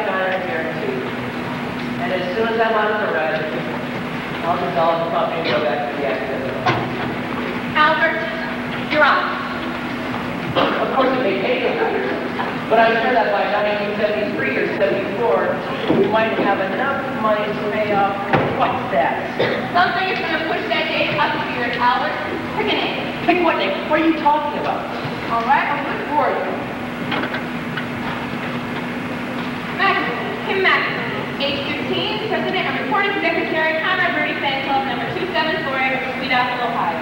back on it, I guarantee. And as soon as I'm on the red, I'll dissolve the company and go back to the accident. Albert, you're on. Of course, it may take a year, but I'm sure that by 1973 or 74, we might have enough money to pay off what's that? Something is going to push that date up here, Albert. Pick a name. Pick what name? What are you talking about? All right, I'll look for you. Maximum. Kim Maximum. Age 15, President and Recording Secretary, Conrad Birdie Fan Club, number 2748, Sweet Apple, Ohio.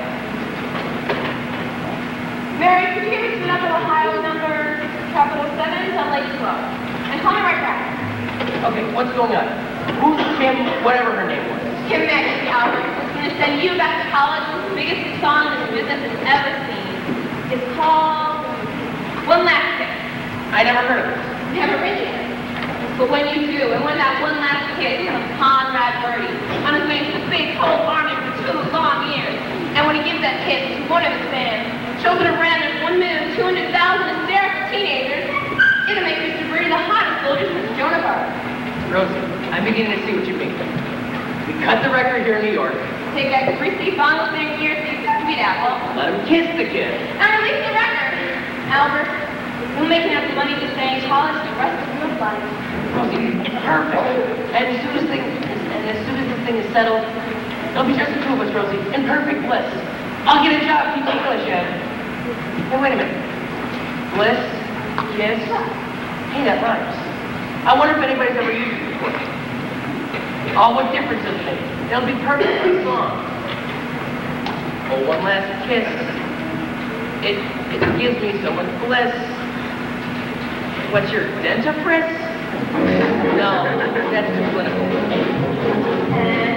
Mary, could you give me Sweet Apple, Ohio, number capital 7 to Lake Slow? And call me right back. Okay, what's going on? Who's Kim, whatever her name was? Kim Maximum, Albert. It's going to send you back to college with the biggest song this business has ever seen. It's called One Last Kiss. I never heard of it. Never written it. But when you do, and when that one last kiss comes Conrad Birdie on his way to the big cold army for 2 long years, and when he gives that kiss to one of his fans, shows it around as 1,200,000 hysterical teenagers, it'll make Mr. Birdie the hottest soldier since Joan of Arc. Rosie, I'm beginning to see what you mean. We cut the record here in New York. Take that greasy bundle of their gear, Sweet Apple. Let him kiss the kid. And release the record. Albert, you'll make enough money to stay in college the rest of your life. Rosie, perfect. And as soon as this thing is settled, it'll be just the two of us, Rosie, in perfect bliss. I'll get a job teaching English, Ed. Hey, wait a minute. Bliss, kiss. Hey, that rhymes. I wonder if anybody's ever used it before. Oh, what difference does it make? It'll be perfectly song. Oh, one last kiss. It gives me so much bliss. What's your dentifrice? No, that's too clinical.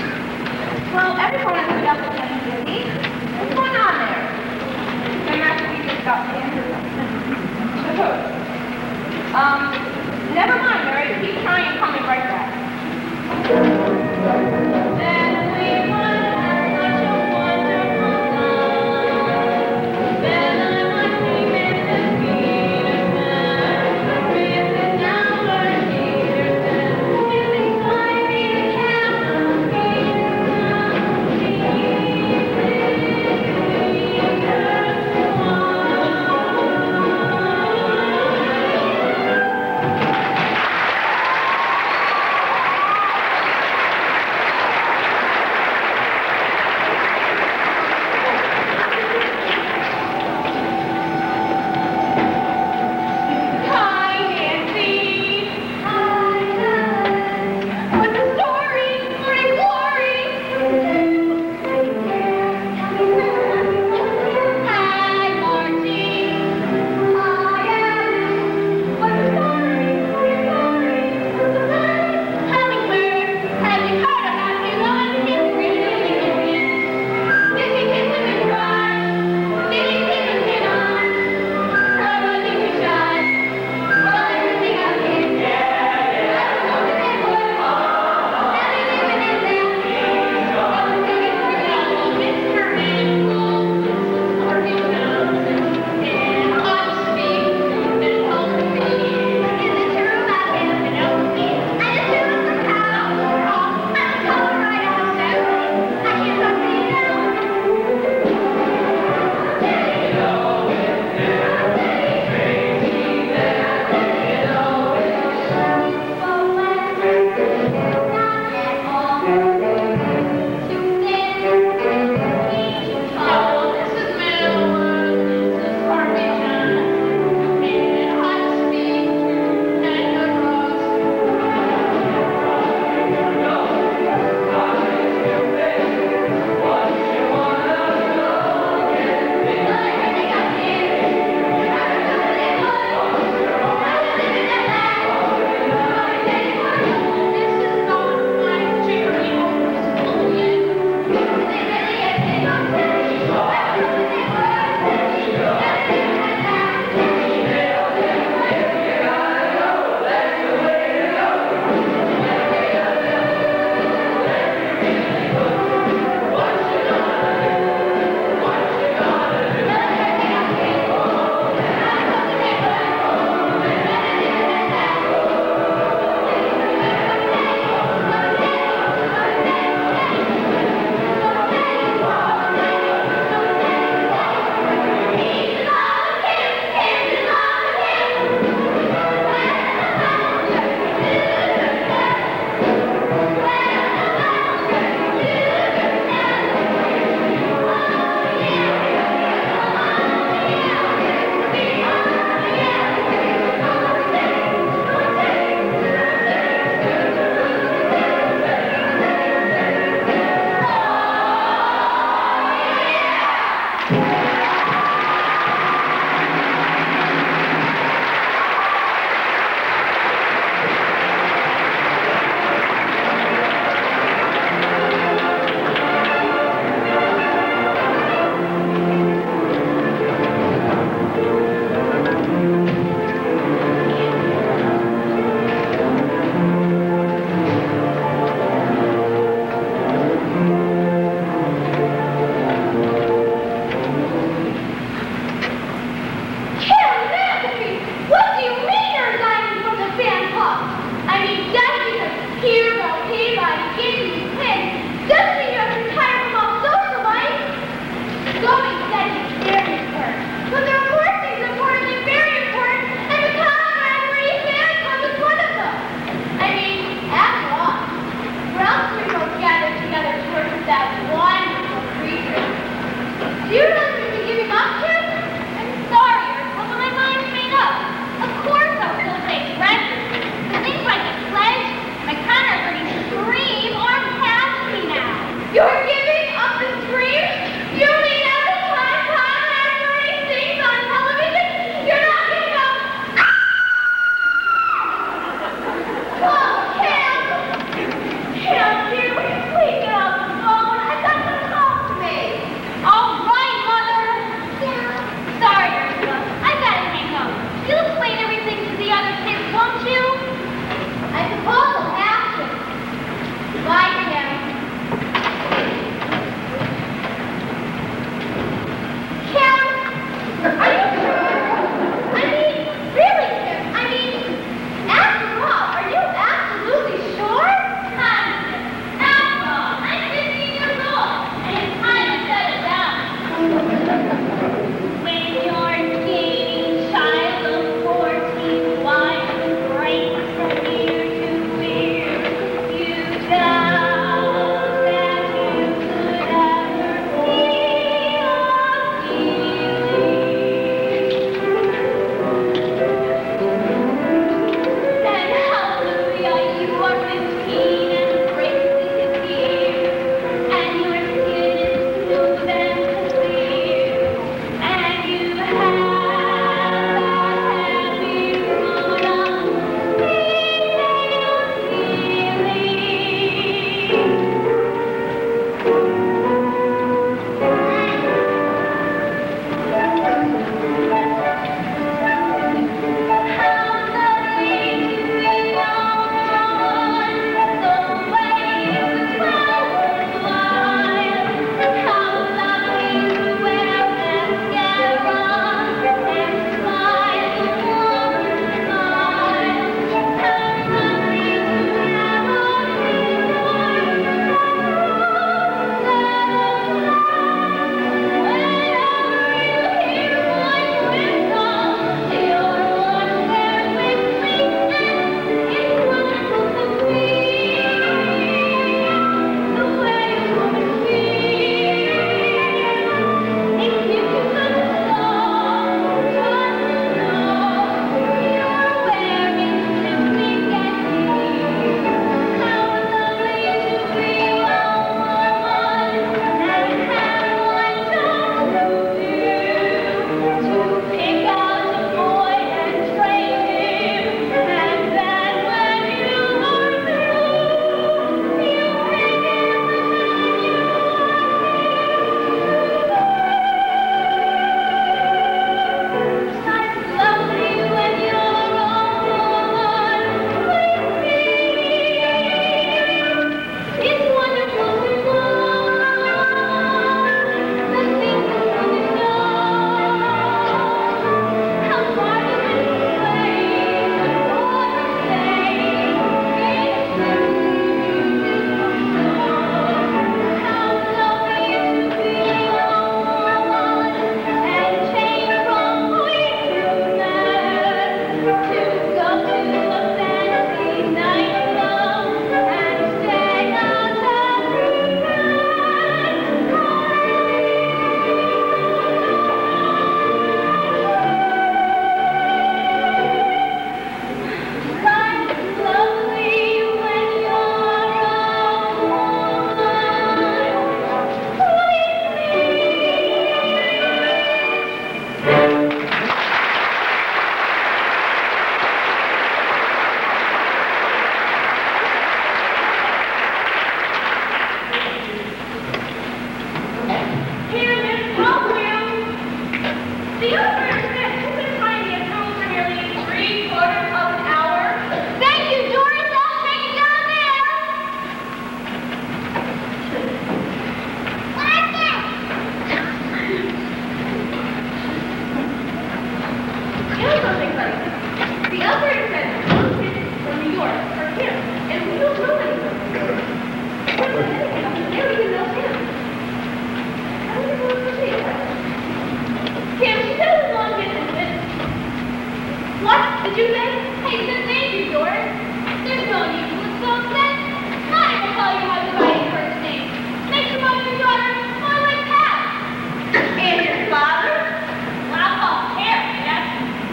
Well, everyone has a double thing, What's going on there?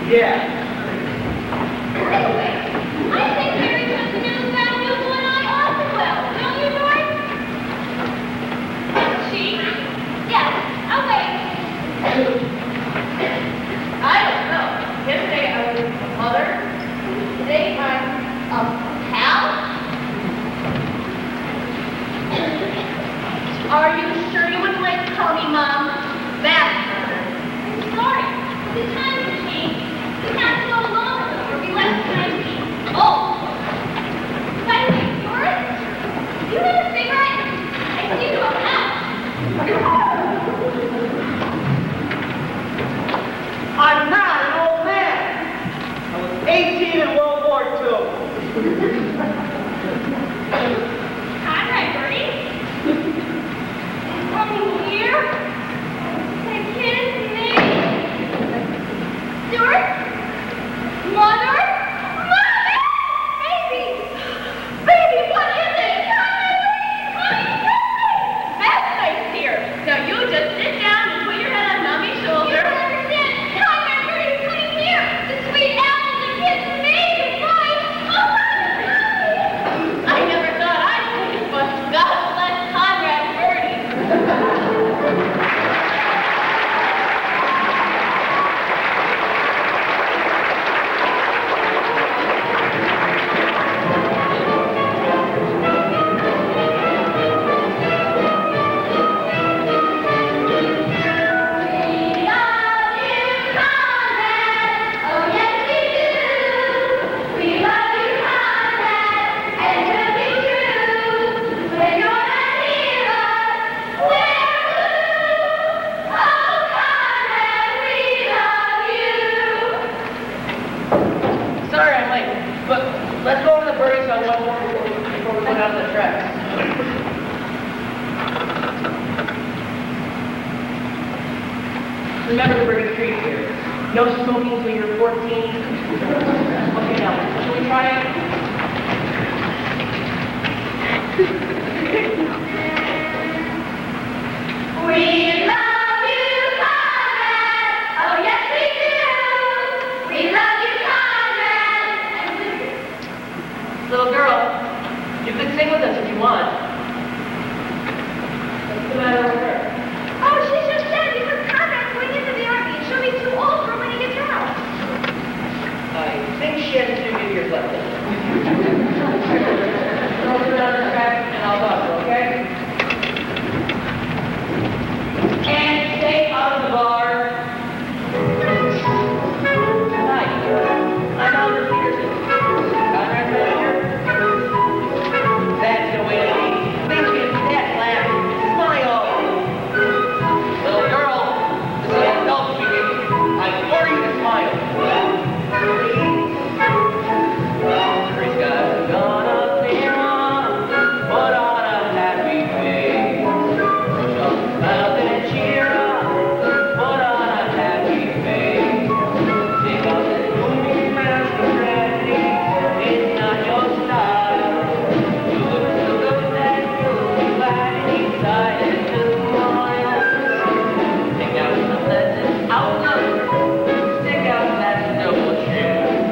Yeah. By the way, I think Mary took the news about you and I awfully well. Don't you, George? She? Yes. I'll wait. I don't know. Yesterday I was a mother. Today I'm a pal. Are you sure you wouldn't like to call me Mom? That's I'm sorry. The times have changed. We can't go longer or be less time. Oh! By the way, George, do you have a cigarette? I see you a house. I'm not an old man. I was 18 in World War II. Conrad, Bertie? Coming here? Can kiss me? Stuart? Mother? Mother! Baby! Baby, what is it? That's nice here. Now you just sit down and put your head on Mommy's shoulder. You don't understand. Conrad, Bertie's coming here. The sweet apples and kiss me goodbye. Oh, I never thought I'd see it, but God bless Conrad and Bertie. Sorry I'm late, but let's go over the Birdie song one more before we go down to the tracks. Remember the Birdie Street here. No smoking until you're 14. Okay, now, shall we try it? We love you, Conrad. Oh, yes, we do. We love you, Conrad. Little girl, you could sing with us if you want. What's the matter with her? Oh, she just said because Conrad's going into the army and she'll be too old for when he gets out. I think she has 2 good years left. Throw her down the track and I'll talk to her, okay? And stay out of the bar. Hi, I'm Albert Peterson. Conrad manager. That's the way to be. Thank you. That's laughing. Smile. Little girl, this is an adult speaking. I implore you to smile. Praise God. Gonna clear on, put on a happy face. Push up, smile and cheer up, put on a happy face. Take off the gloomy mask of tragedy, it's not your style. You look so good that you'll be glad inside and just smile. Take out some lessons, outlook, stick out that noble chin.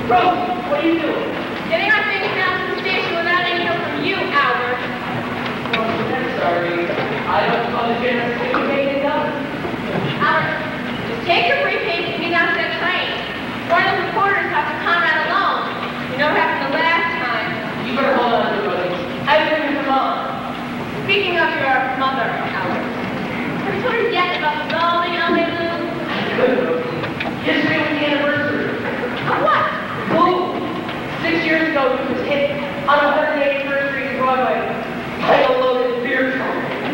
Rosie, what are you doing? Getting our things down to the station without any help from you, Albert. I'm sorry. I don't understand the thing done. Albert, just take your briefcase and get down to that train. One of the reporters talked to Conrad alone. You know what happened the last time. You better hold on to it, Rosie. I bring your mom. Speaking of your mother, Albert, have you told her yet about the doll in L.A. Lou? Good, Rosie. Yesterday was the anniversary. Of what? Lou, 6 years ago, he was hit on 181st Street in Broadway by a loaded beer truck.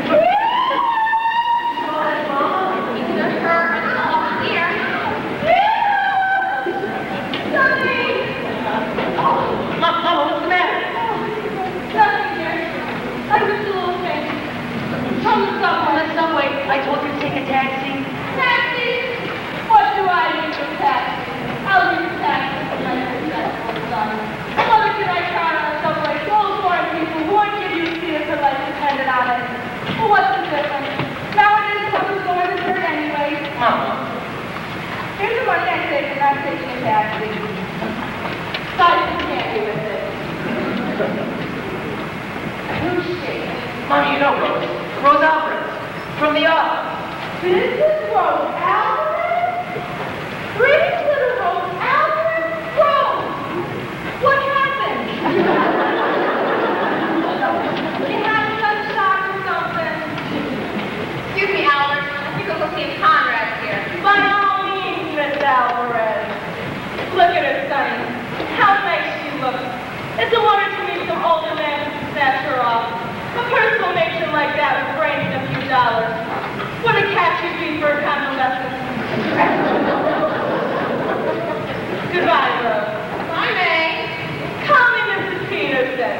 Mama, what's the matter? Nothing, dear. I was a little faint. From the subway. On the subway, I told you to take a taxi. Taxi? What do I need for taxi? I'll use taxi for my successful son. Mother, can I try on a subway? Those foreign people who won't give you a seat if their life depended on it. Well, what's the difference? Nowadays, public going to hurt anyway. Mama. Here's the money I saved for not taking a taxi. Sorry, you can't do with it. Who's she? Mom, you know Rose. Rose Alvarez. From the office. This is Rose Alvarez? Greetings, little Rose Alvarez? Rose! What happened? You had some shock or something? Excuse me, Albert. I think I'll go see if Conrad's here. By all means, Miss Alvarez. Look at her, Sonny. How nice she looks. It's a wonder to meet some older man who snatch her off. A personal matron like that with brains and a few dollars. What a catch you'd be for a convalescent. Goodbye, Rose. Bye, May. Call me Mrs. Peterson.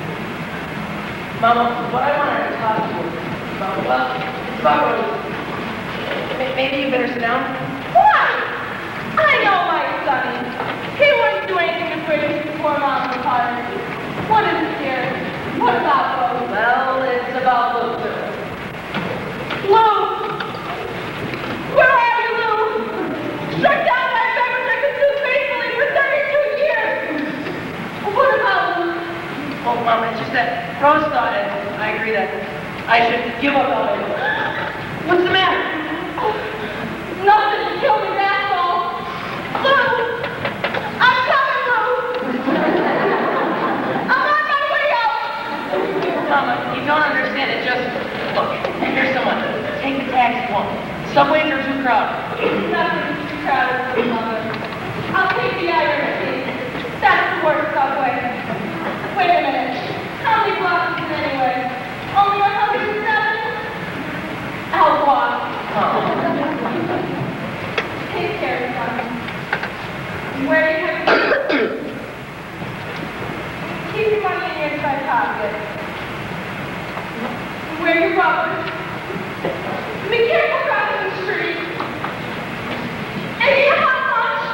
Mama, what I wanted to talk to you about, well, it's about Rose. Maybe you better sit down? Why? I know my Sonny. He wouldn't do anything to bring his poor mom apart. What is it, dear? What about Rose? Well, it's about Lou. Lou! Where are you, Lou? Struck down by drivers I pursued faithfully for 32 years! What about Lou? Oh, Mama, it's just that Rose thought, and I agree that I should give up on it. What's the matter? Nothing to kill me, that's all. Lou! I'm coming, Lou! I'm on my way out! Mama, you don't understand it. Just, look, here's someone. Take the taxi home. Subways are too crowded. Nothing's too crowded, Mother. I'll take the IRC. That's the worst subway. Wait a minute. How many blocks is it anyway? Only 107? I'll walk. Take care, son. Where do you have keep your money in your inside pocket. Wear your rubbers. Be careful crossing the street. And eat a hot lunch.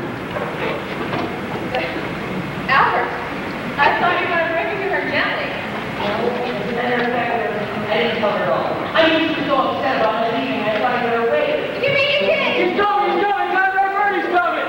Albert, I thought you were going to bring it to her gently. As a matter of fact, I didn't tell her at all. I mean, she was so upset about me leaving, I thought I'd better wait. You mean you did? He's coming, he's coming, Conrad Birdie's coming!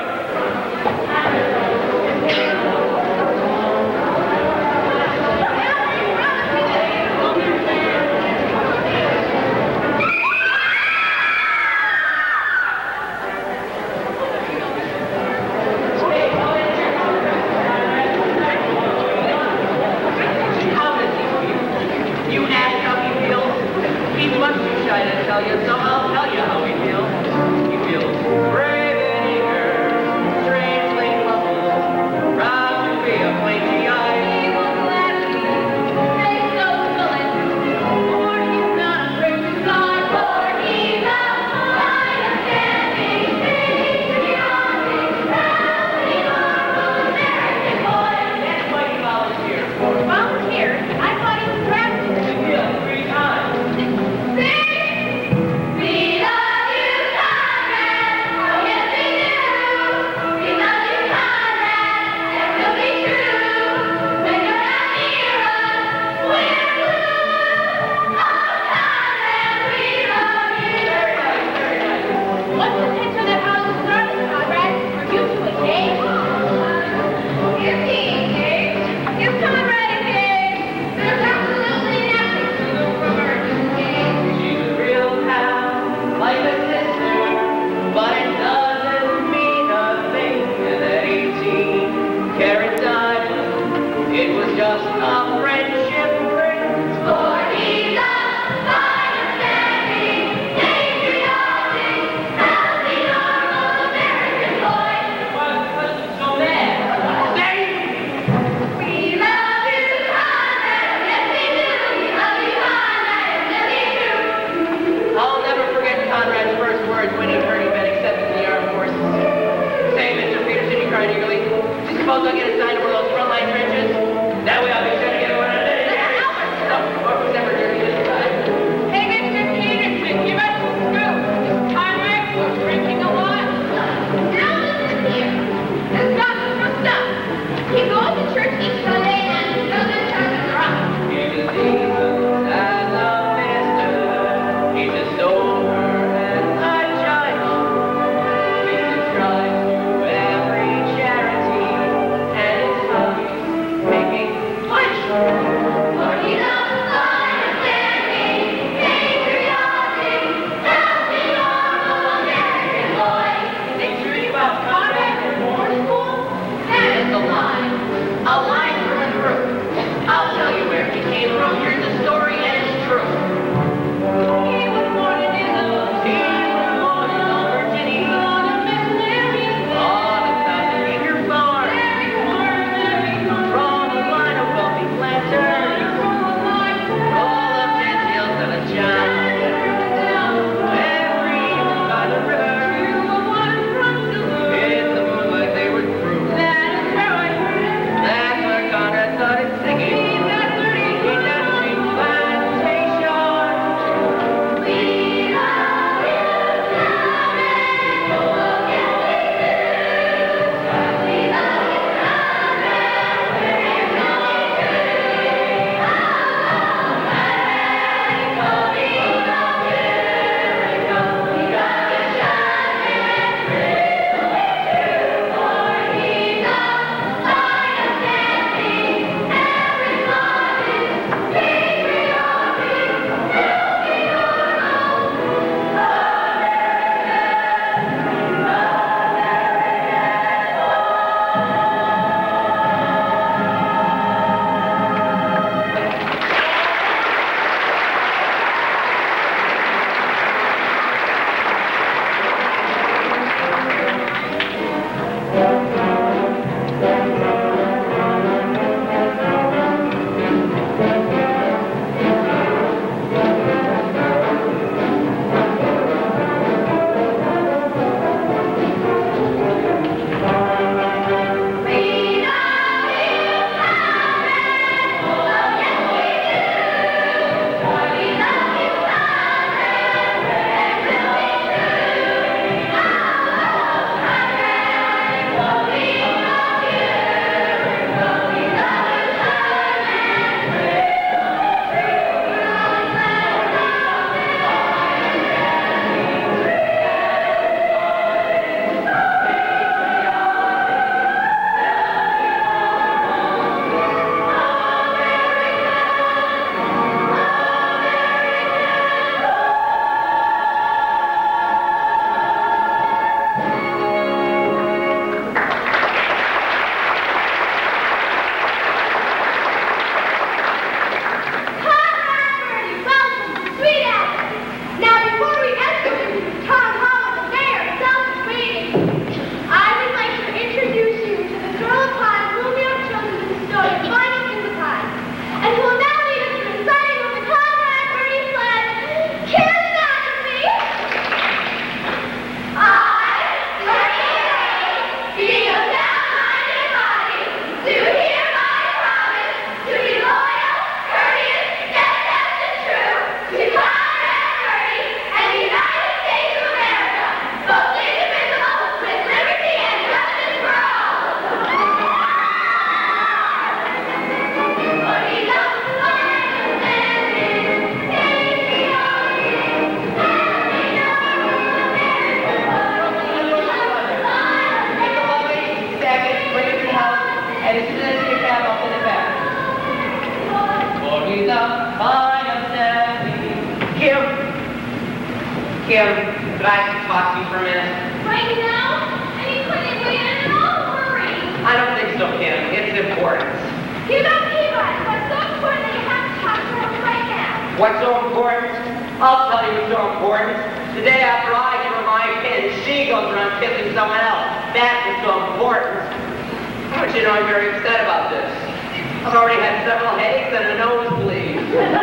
right eagerly. Do you suppose I'll get assigned to one of those frontline trenches? That way I'll be sure to get one of those. Or who's ever dirty this time. Hey, Mr. Peterson, give us the scoop. Is Conrad drinking a lot? Now listen here. This doctor from stuff. He goes to church each Sunday and he doesn't turn the rock. He's a Jesus as a minister. He's a sober and a judge. He subscribes to every charity and his hobbies making lunch. For he loves understanding, patriotic, healthy, normal American boy. Is it true about Conrad in war school? That is the line. A line through and through. I'll tell you where he came from. Here's the story and it's true. He was born in Italy. He was born in Old Virginia. On a missionary On a 1,000-acre farm. very farm, very farm. From a line of wealthy planters. All of details of a job. Every evening by the river. In the moonlight they would prove. That's where Conrad started singing. He does sing plantation. Kim, could I talk to you for a minute? Right now? And you couldn't wait at all, hurry. I don't think so, Kim. It's important. You don't keep us, but so important that you have to talk to him right now. What's so important? I'll tell you what's so important. The day after I give her my pin, she goes around kissing someone else. That's what's so important. But you know, I'm very upset about this. I've already had several headaches and a nosebleed.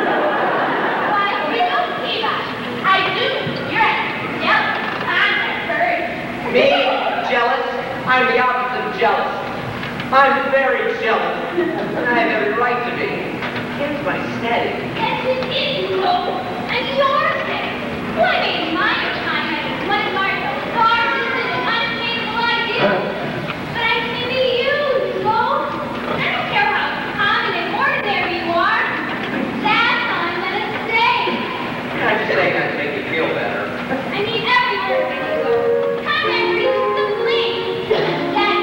Why, you don't keep us. I do. You're jealous. I'm hurt. Me? Jealous? I'm the opposite of jealous. I'm very jealous, and I have every right to be. Ken's my steady. Yes, it is, Joe. And yours then. Why ain't mine time and one of our largest and unattainable ideas? But I can be you, Joe. I don't care how common and ordinary you are. That's how I'm gonna stay. I'm just saying that to make you feel better. I need every word of it, Joe. Conrad reaches the flame. That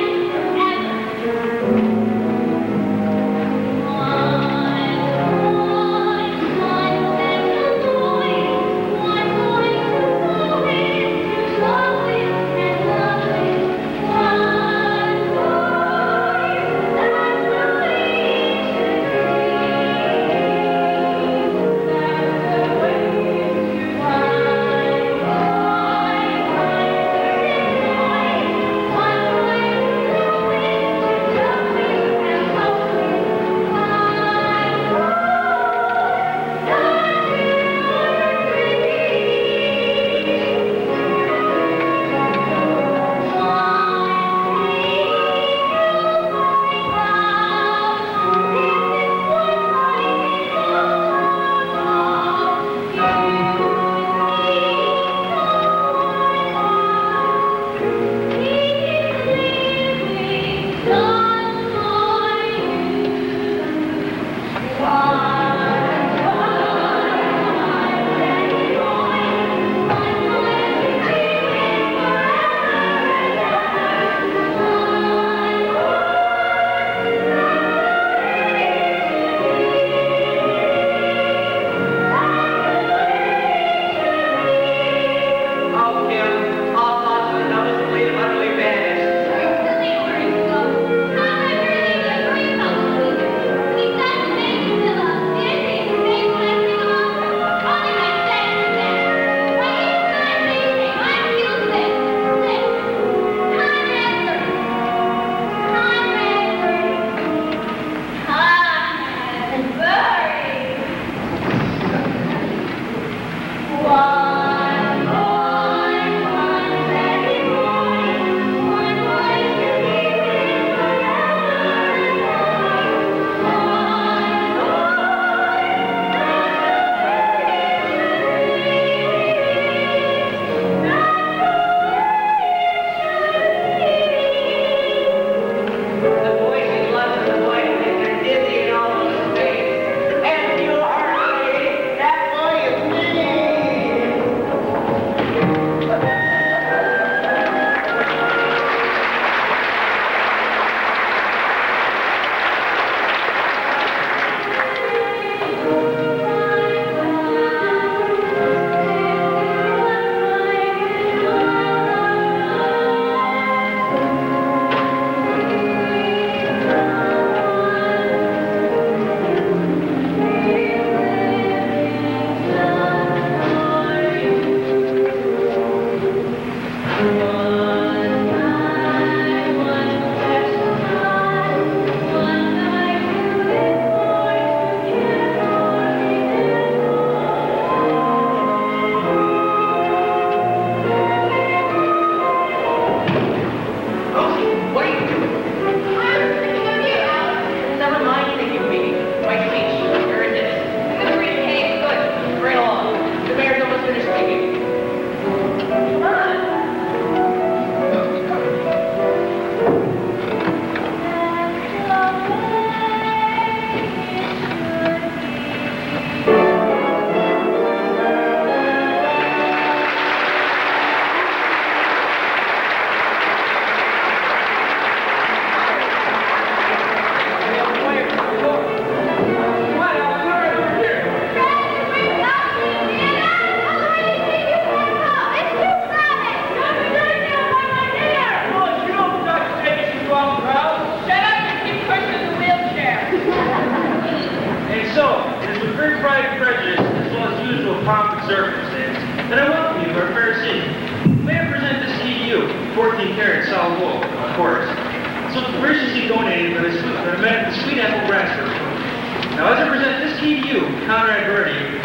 pomp and circumstance, and I welcome you to our fair city. May I present this key to you, 14-karat solid gold, of course. So graciously donated by the men at the Sweet Apple Brass Works. Now, as I present this key to you, Conrad Birdie. He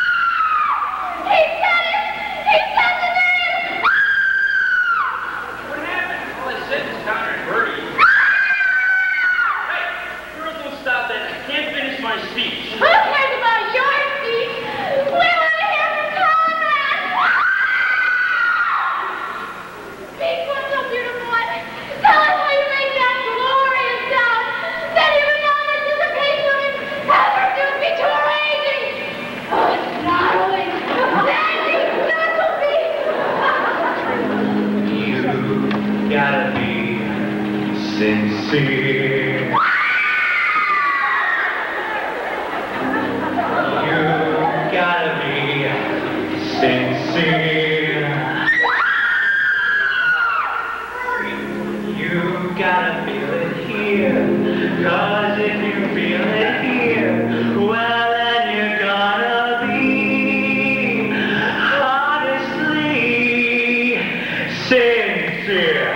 said it! He said the name! What happened? Well, I said it's Conrad. sincere. You gotta be sincere. You gotta feel it here, 'cause if you feel it here, well then you're gonna be honestly sincere.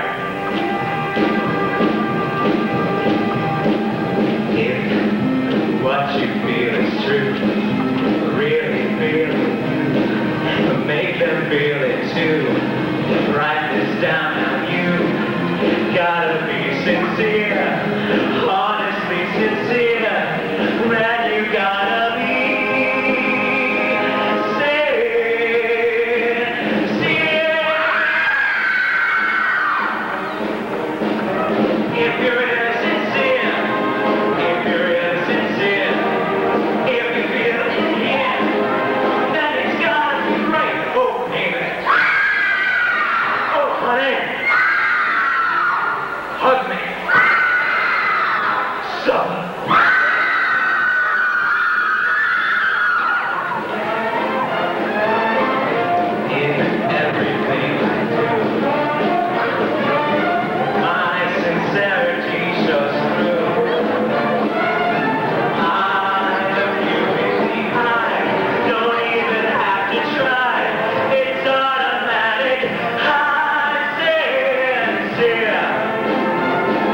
If what you feel is true, really feel it, make them feel it too. Write this down now, you gotta be sincere, honestly sincere, man, you gotta be sincere. If you're really sincere, if you're really sincere, if you feel it in here, then it's gotta be right. Oh, baby. Oh, honey. Hug me. So. In everything I do, my sincerity shows through. I look you in the eye, don't even have to try. It's automatic. I'm sincere.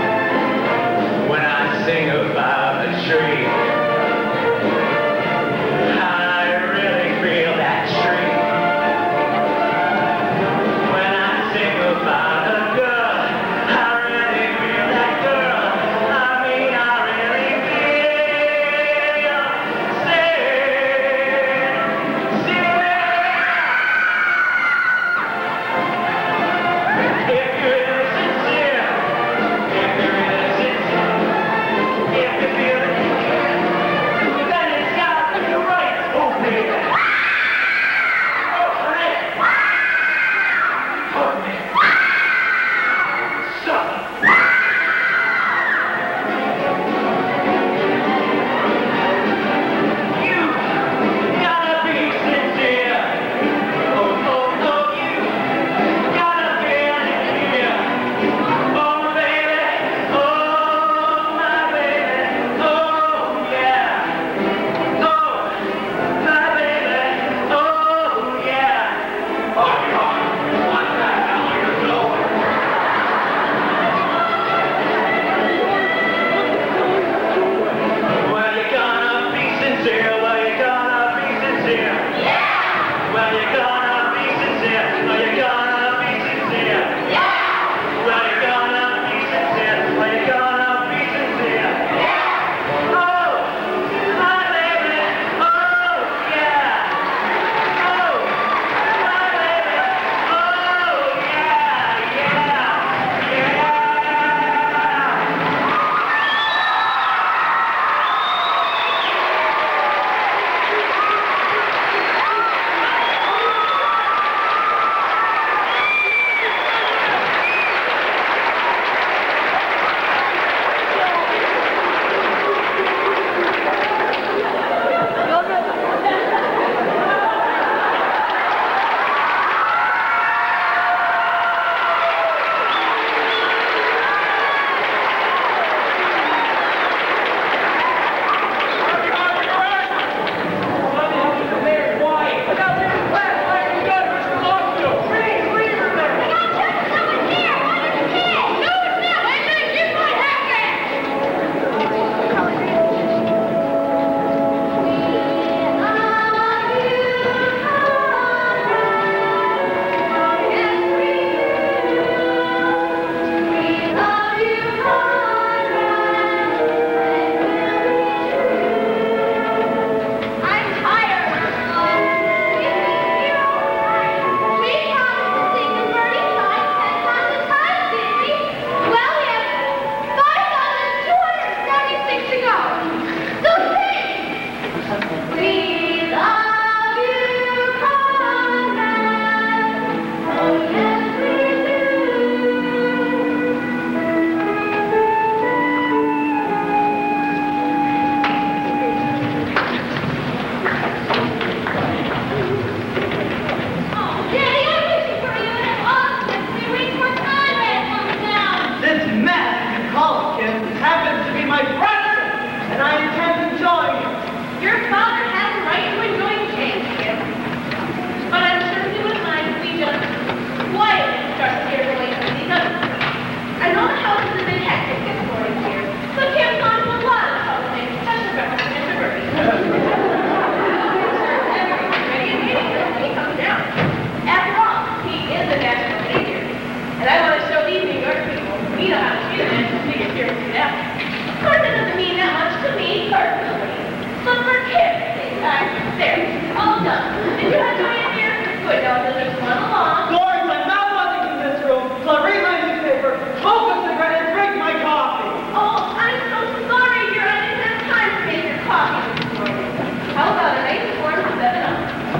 know how to do that, so you figure it out. Of course, it doesn't mean that much to me personally. But for kids' sake, there, all done. Did you have to in here? Good, now we'll just run along. Doris, I'm not wanting in this room, so I read my newspaper, smoke a cigarette, and drink my coffee. Oh, I'm so sorry, dear. I didn't have time to make your coffee this morning. How about an 8-4 and 7-up?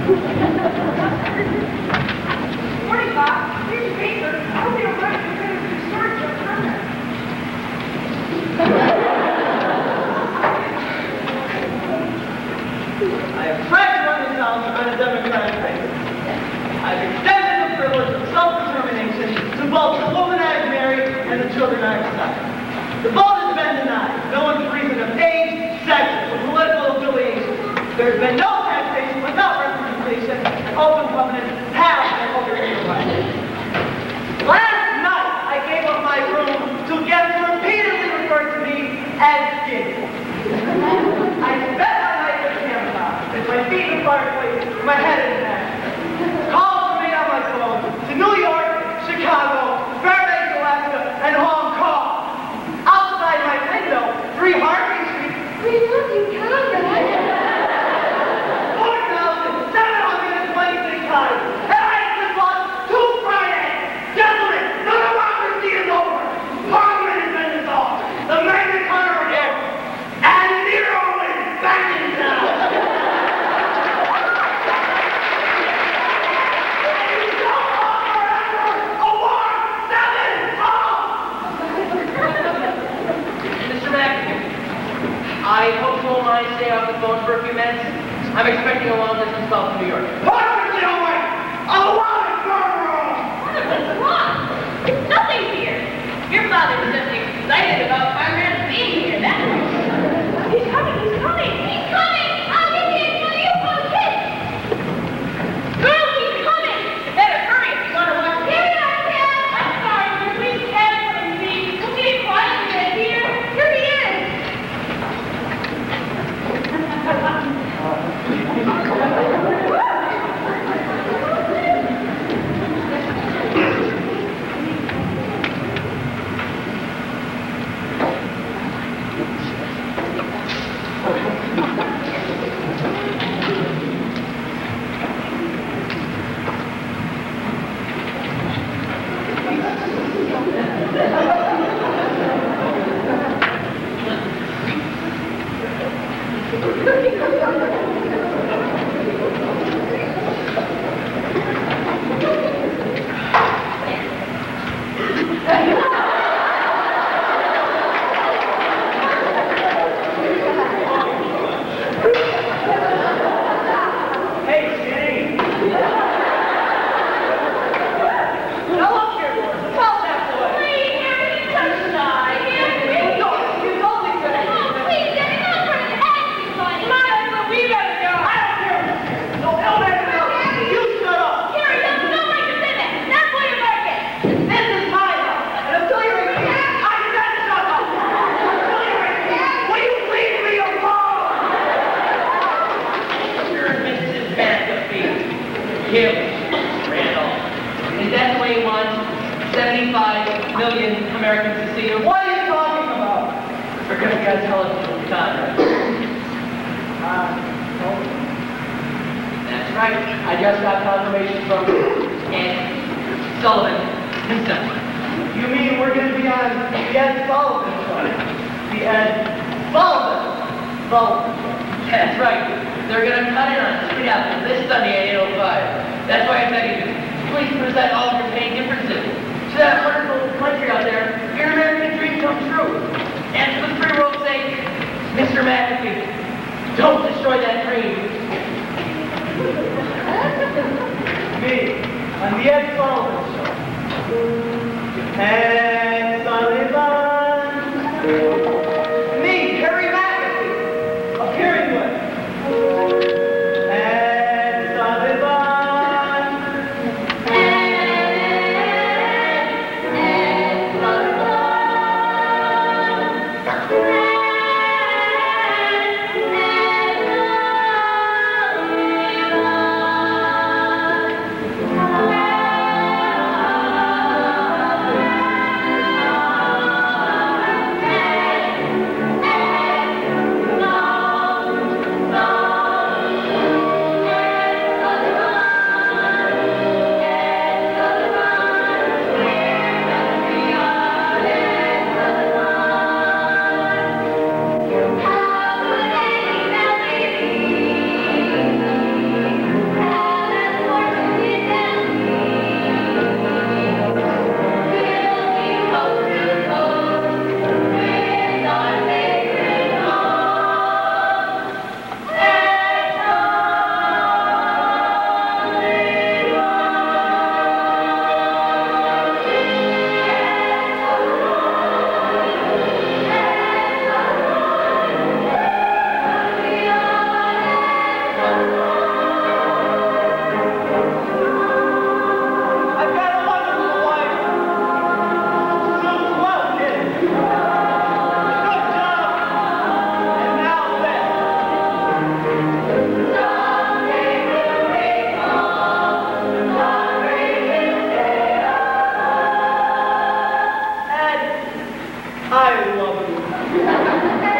Morning, Bob. Here's your paper. I hope you don't mind if you're going to storage your contract. I have tried to run this house on a democratic basis. I've extended the privilege of self-determination to both the woman I have married and the children I have adopted. The vote has been denied. No one's reason of age, sex, or political affiliation. There's been no taxation without representation, open covenant, half and open rights. Last night, I gave up my room to guests who repeatedly referred to me as skinny. I spent my night with Canada, with my feet in the fireplace, my head in the net. Calls were made on my phone to New York, Chicago, Fairbanks, Alaska, and Hong Kong. Outside my window, 3 Harvey Street. We love you, Conrad. 4,726 times. And I just lost 2 Fridays. Gentlemen, the democracy is over. Parliament has been dissolved. The Magna Carta revoked. And Nero is back in town. Mr. McAfee, I hope you won't mind staying off the phone for a few minutes. I'm expecting a long distance call from New York. Perfectly all right. I'll allow it, Barbara. What's wrong? Nothing here. Your father was just excited about Conrad being here. That's right. He's coming. He's coming. He's coming. I'll get here until you post it. Girl, he's coming. You better hurry if you want to watch. Here we are, Ken. I'm sorry. We're please Ken for me. We'll be quiet a bit here. Here he is. I love you.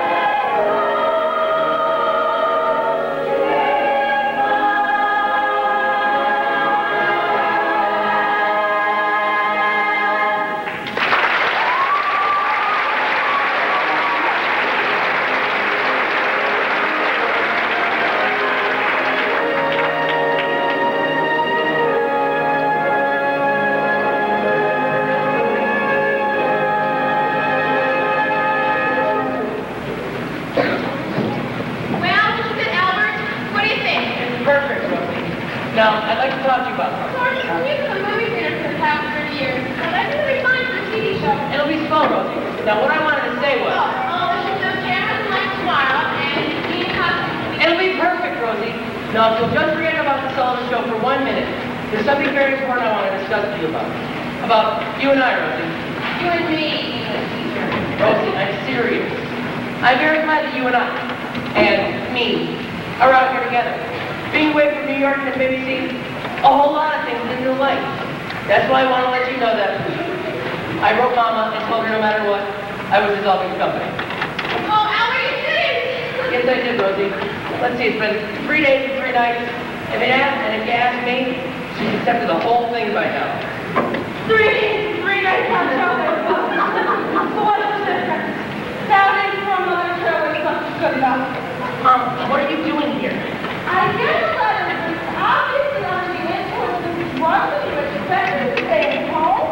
Perfect, Rosie. Now, I'd like to talk to you about it. George, we've been to the movie theater for the past 30 years. Well, that's going to be fine for a TV show. It'll be slow, Rosie. Now, what I wanted to say was... There's no cameras like tomorrow, and you have to... It'll be perfect, Rosie. Now, if you'll just forget about the Sullivan Show for 1 minute, there's something very important I want to discuss with you about. About you and I, Rosie. You and me, Rosie, I'm serious. I'm very glad that you and I, and me, are out here together. Being away from New York and maybe seeing a whole lot of things in your life. That's why I want to let you know that I wrote Mama and told her no matter what, I was dissolving the company. Oh, Albert, you did it! Yes, I did, Rosie. Let's see, it's been 3 days and 3 nights. And if you ask me, she's accepted the whole thing by now. 3 days, 3 nights on television. So what's the difference? Saturday from another show is not good enough. Mom, what are you doing here? I get a letter that's obviously under the influence of drugs and you expect her to stay at home.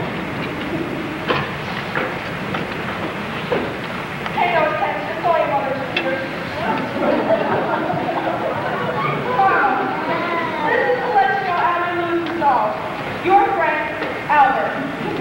Pay no attention, it's all your mother's tears. This is to let you know Alan Lewis Dahl. Your friend, Albert.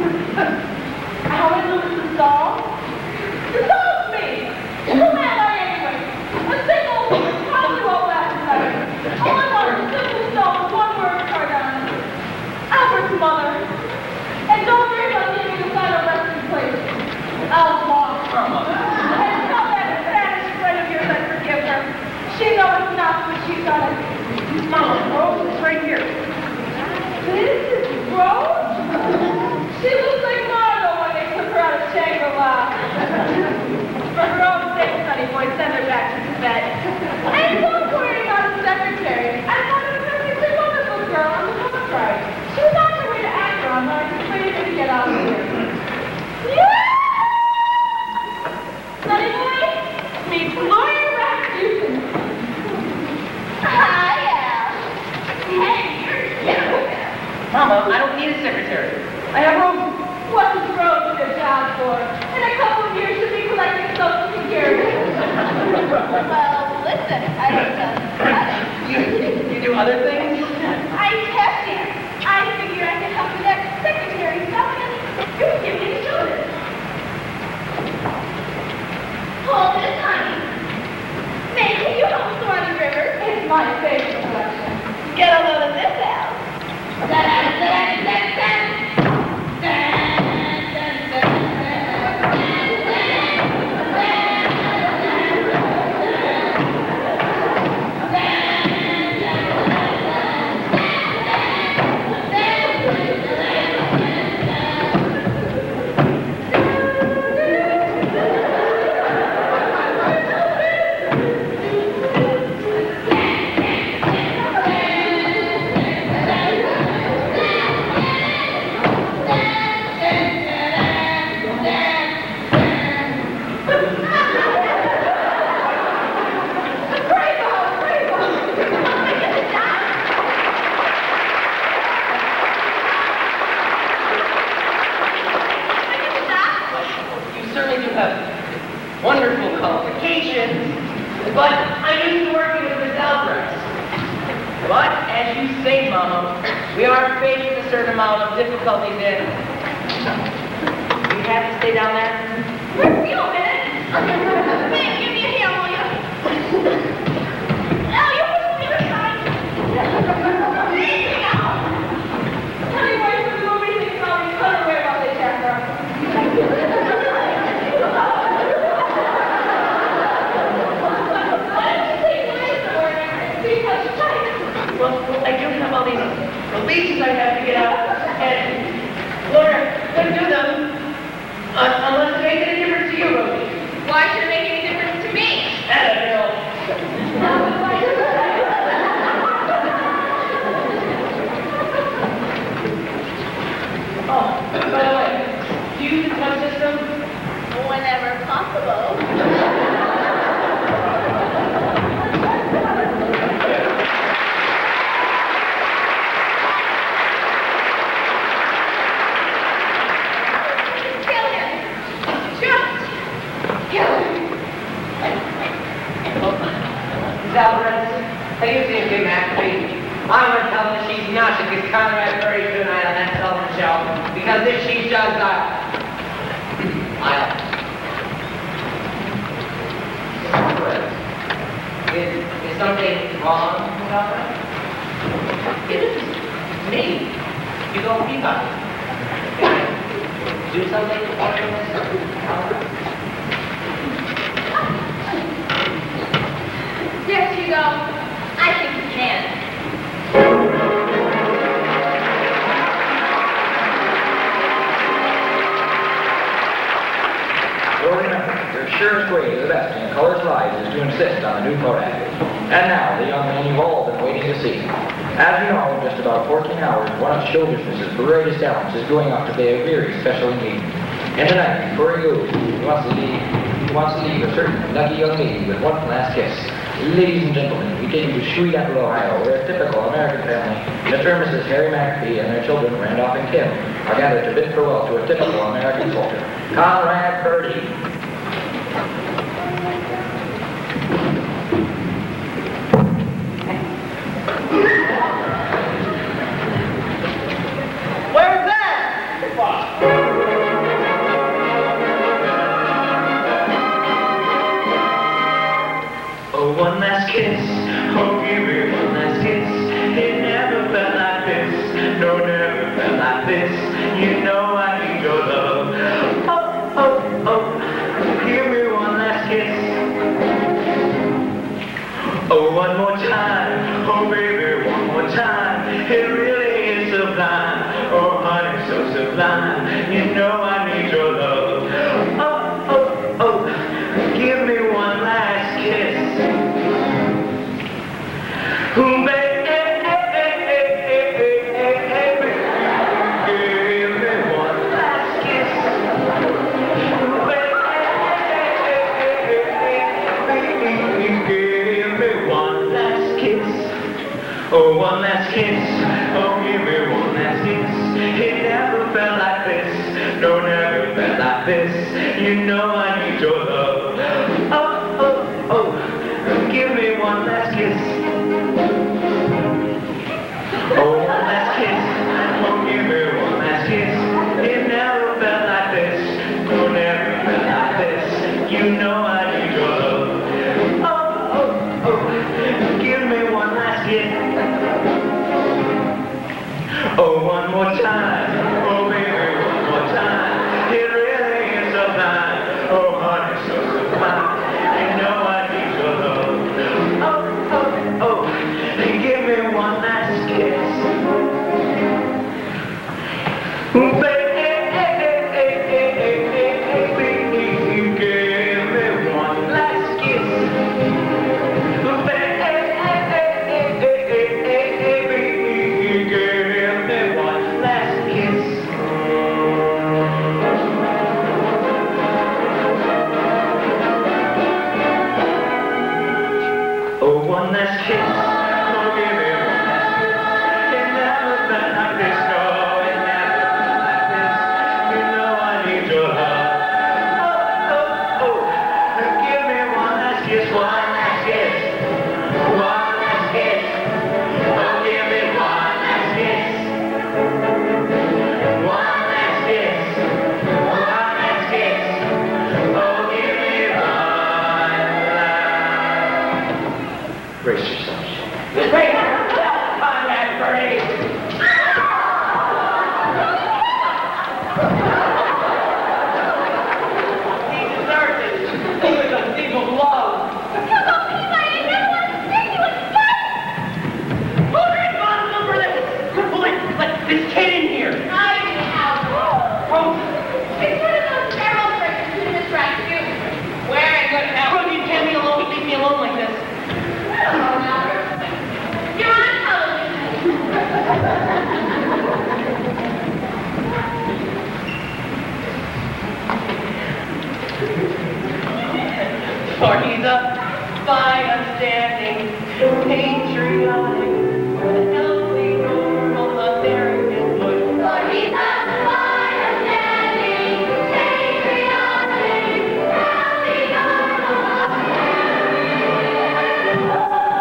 Alan Lewis Dahl? Dissolve me! Who am I anyway? A single woman probably won't last tonight. All I want is a simple stone with 1 word card on it. Albert's mother. And don't worry about leaving the final resting place. I'll walk. And tell that Spanish friend of yours I forgive her. She knows not what she's done. Mama, Rose is right here. This is Rose? She looks like Margot when they took her out of Shangri-La. For her own sake, honey boy, send her back to Tibet. And don't worry about a secretary. I found a perfectly wonderful girl on the cover drive. She was on her way to Akron, but I just waited to get out of here. Yeah! Sonny boy, meet Gloria Rasmussen. Hi, Al. Hey, you're cute. Mama, I don't need a secretary. I have Rose. What does Rose need a job for? In a couple of years, she'll be collecting Social Security. Well, listen, I don't know. You do other things? I test dance. I figure I can help with that secretary stuff, and you can give me the shoulders. Hold this, honey. May, can you help Swanee River? It's my favorite collection. Get a load of this out. Wonderful qualifications, but I'm used to working with Miss Albrecht. But, as you say, Mama, we are faced with a certain amount of difficulties in... You have to stay down there? Wait a minute. Hey, give me a hand, will you? Al, you push me aside. Honey, wait for the movie thing about me. Cut away while they check her. Well, I do have all these releases I have to get out, and Laura couldn't do them unless they Alvarez, have you seen Kim McAfee? I'm going to tell her she's not to get Conrad Birdie tonight on that Sullivan show, because if she does that, Is something wrong with Alvarez? It is me. You don't be about it. Do something for this, Alvarez? Yes, Hugo. I think you can. Well, remember, your surest way to the best in color's lives is to insist on the new Kodak. And now, the young man you've all been waiting to see. As you know, in just about 14 hours, one of Show Business's greatest talents is going off to pay a very special engagement. And tonight, before he goes, he wants to leave a certain lucky young lady with one last kiss. Ladies and gentlemen, we take you to Sweet Apple, Ohio, where a typical American family, Mr. and Mrs. Harry McAfee and their children, Randolph and Kim, are gathered to bid farewell to a typical American soldier, Conrad Birdie. Where's that? Oh, one last kiss, oh, give me one last kiss. It never felt like this, no, never felt like this. You know I need your love. Oh, oh, oh, give me one last kiss. Oh, one more time, oh, baby, one more time. It really is sublime, oh, honey, so sublime. You know I need your love. Oh, oh, oh, give me one last kiss. Give me one last kiss. Give me one last kiss. Oh, one last kiss. Oh, give me one last kiss. It never felt like this. No, never felt like this. You know I need your love. Oh, oh, oh. Give me one last kiss. Oh, one last kiss. Oh, give me one last kiss. It never felt like this. No, never felt like this. You know I need your love. Oh, oh, oh. Give me one last kiss. Oh, one more time. Oh, baby, one more time. It really is so fine. Oh, honey, so fine. You know I need your love. Oh, oh, oh. Give me one last kiss. Baby, give me one last kiss. Baby, give me one last kiss. Oh, one last kiss. Oh, give me one last kiss. It never felt like this, no, it never felt like this. You know I need your love. Oh, oh, oh. Give me one last kiss, one last kiss. One last kiss. Oh, give me one last kiss. One last kiss. One last kiss. Oh, give me one last. Brace yourself. Great! Conrad Birdie! He deserves it. He was a thief of love. Who's responsible for this? Let this kid in here. Rosie. It's one of those barrel tricks to distract you. Where is it now? Rosie, you can't leave me alone like this. You're on television. For he's a fine, upstanding, patriotic, healthy, normal American boy. For he's a fine, upstanding, patriotic, healthy, normal American boy.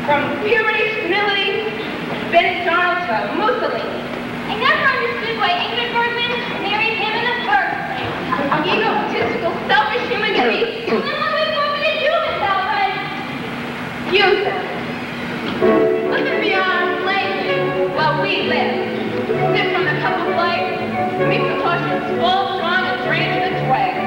From puberty, senility, Bennett-Darnold to Mussolini. I never understood why Ingrid Bergman married him in the first place. Egotistical, selfish human being. And then what are we going to do with that, right? Use them. Looking beyond slavery while we live. Sip from the cup of life, make the potions full, strong, and drain to the twag.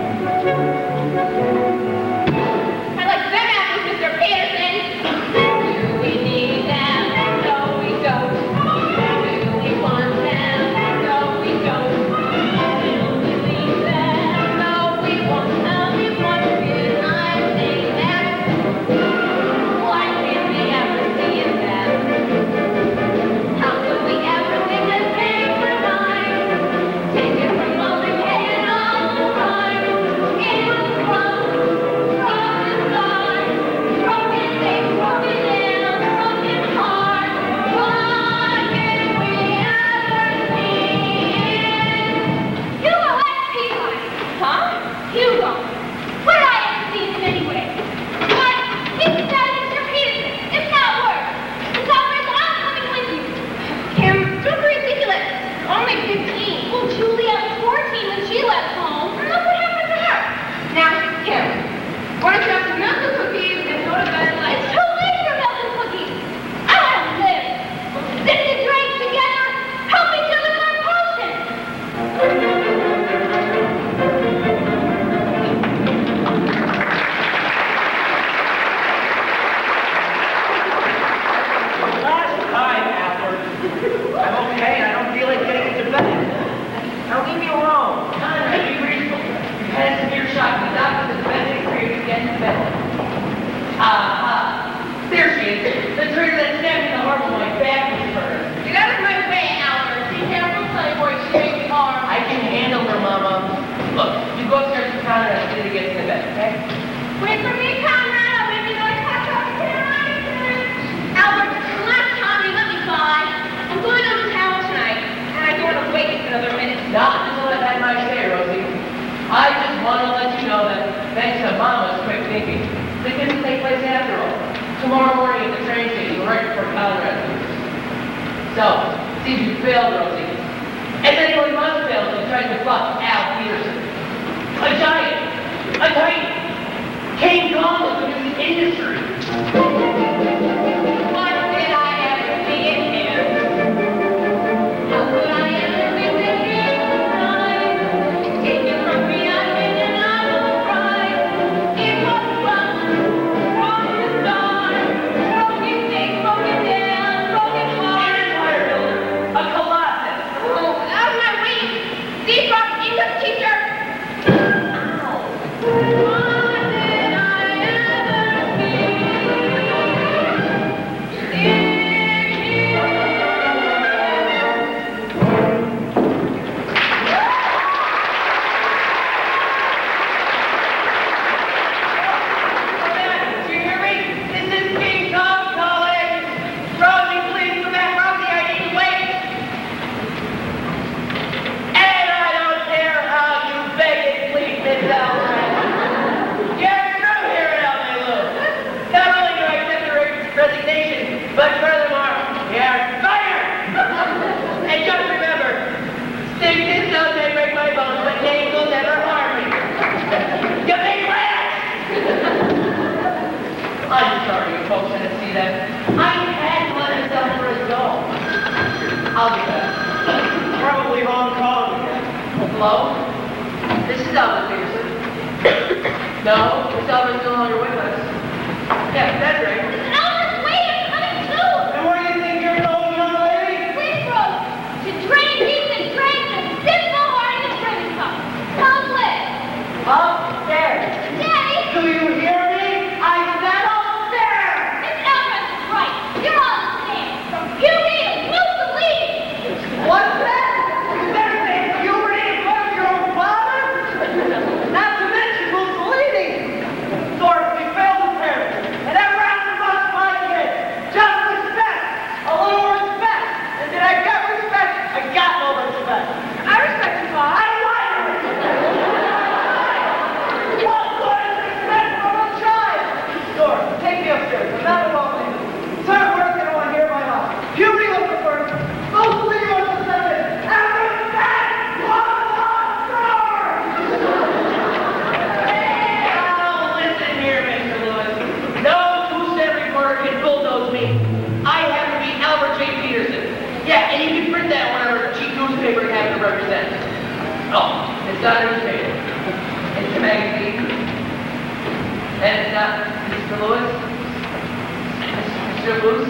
I like them apples, Mr. Peterson. Do we need them? No, we don't. Do we want them? No, we don't. Will we leave them? No, we won't. No, we want to be an I'm saying that. Why can't we ever see in them? How could we ever think that they were mine? Take it from all the gay and all the crime. It was from the start. Broken days, broken nails, broken heart. Why can't we ever see it? Hugo likes Peabody. Huh? Hugo. Where did I ever see him anyway? What? It's that Mr. Peterson. It's not work. It's not work that I'm coming with you. Kim, don't be ridiculous. Only 15. Well, Julia was 14 when she left home. And look what happened to her. Now, Kim, want to have some milk and cookies and go to bed like... It's too late for milk and cookies. I want to live. Sit and drink together. Help each other with our potions. Last time, Albert. I'm okay and I don't feel like getting into bed. Now leave me alone. Conrad, be reasonable. You've had a severe shock. The doctor said the best thing for you is to get into bed. There she is. The trigger that snapped in the heart of my back was hurt. Get out of my way, Albert. Be careful, playboy. She may be armed. I can handle her, Mama. Look, you go upstairs to Conrad and see her get into bed, okay? Wait for me, Conrad. I'll maybe go to catch up with Albert, last time you let me by. I'm going to the town tonight, and I don't want to wait another minute. Not until I've had my say, Rosie. I just want to let you know that, thanks to Mama's quick thinking, they didn't take place after all. Tomorrow morning at the train station, right before Conrad leaves. So, see if you failed, Rosie. As anyone must fail if he tries to fuck Al Peterson. A giant, a titan, King Kong of the music industry. What did I ever see in him? How could I ever be with him tonight? Take it from me, I did and I will cry. It was from the start. Broken things, broken down, broken heart. Empire builder, a colossus. Oh, out of my way! Steve Rock, English teacher! What did I ever see? Do you hear me? This is King Kong calling. Rosie, please come back. Rosie, I need to wait. And I don't care how you beg it, please, Miss Alvarez. You're through here at Elmy Lou. Not only do I accept your resignation, but furthermore, you're fired. And just remember, stick this out may break my bones, but names will never harm me. You big rat! I'm sorry you folks didn't see that. I had to let myself for a doll. I'll be back. Probably Hong Kong again. Hello? This is Albert Peterson. No, Miss Albert's no longer with us. Yeah, that's right. Elvis, wait, I'm coming too. And where do you think you're going, young lady? Please, Rose, to drain deep and drink and sip so hard in the drinking cup. Come with. Upstairs. Daddy, Do you hear me? I said upstairs! Miss Elvis is right. You're all the same. From puberty to Mussolini. What's that? They're saying puberty in front of your own father? Not to mention Mussolini! Dorothy failed the parents, and everyone else Oh, it's not a newspaper. It's a magazine. And it's not Mr. Lewis. Mr. Lewis.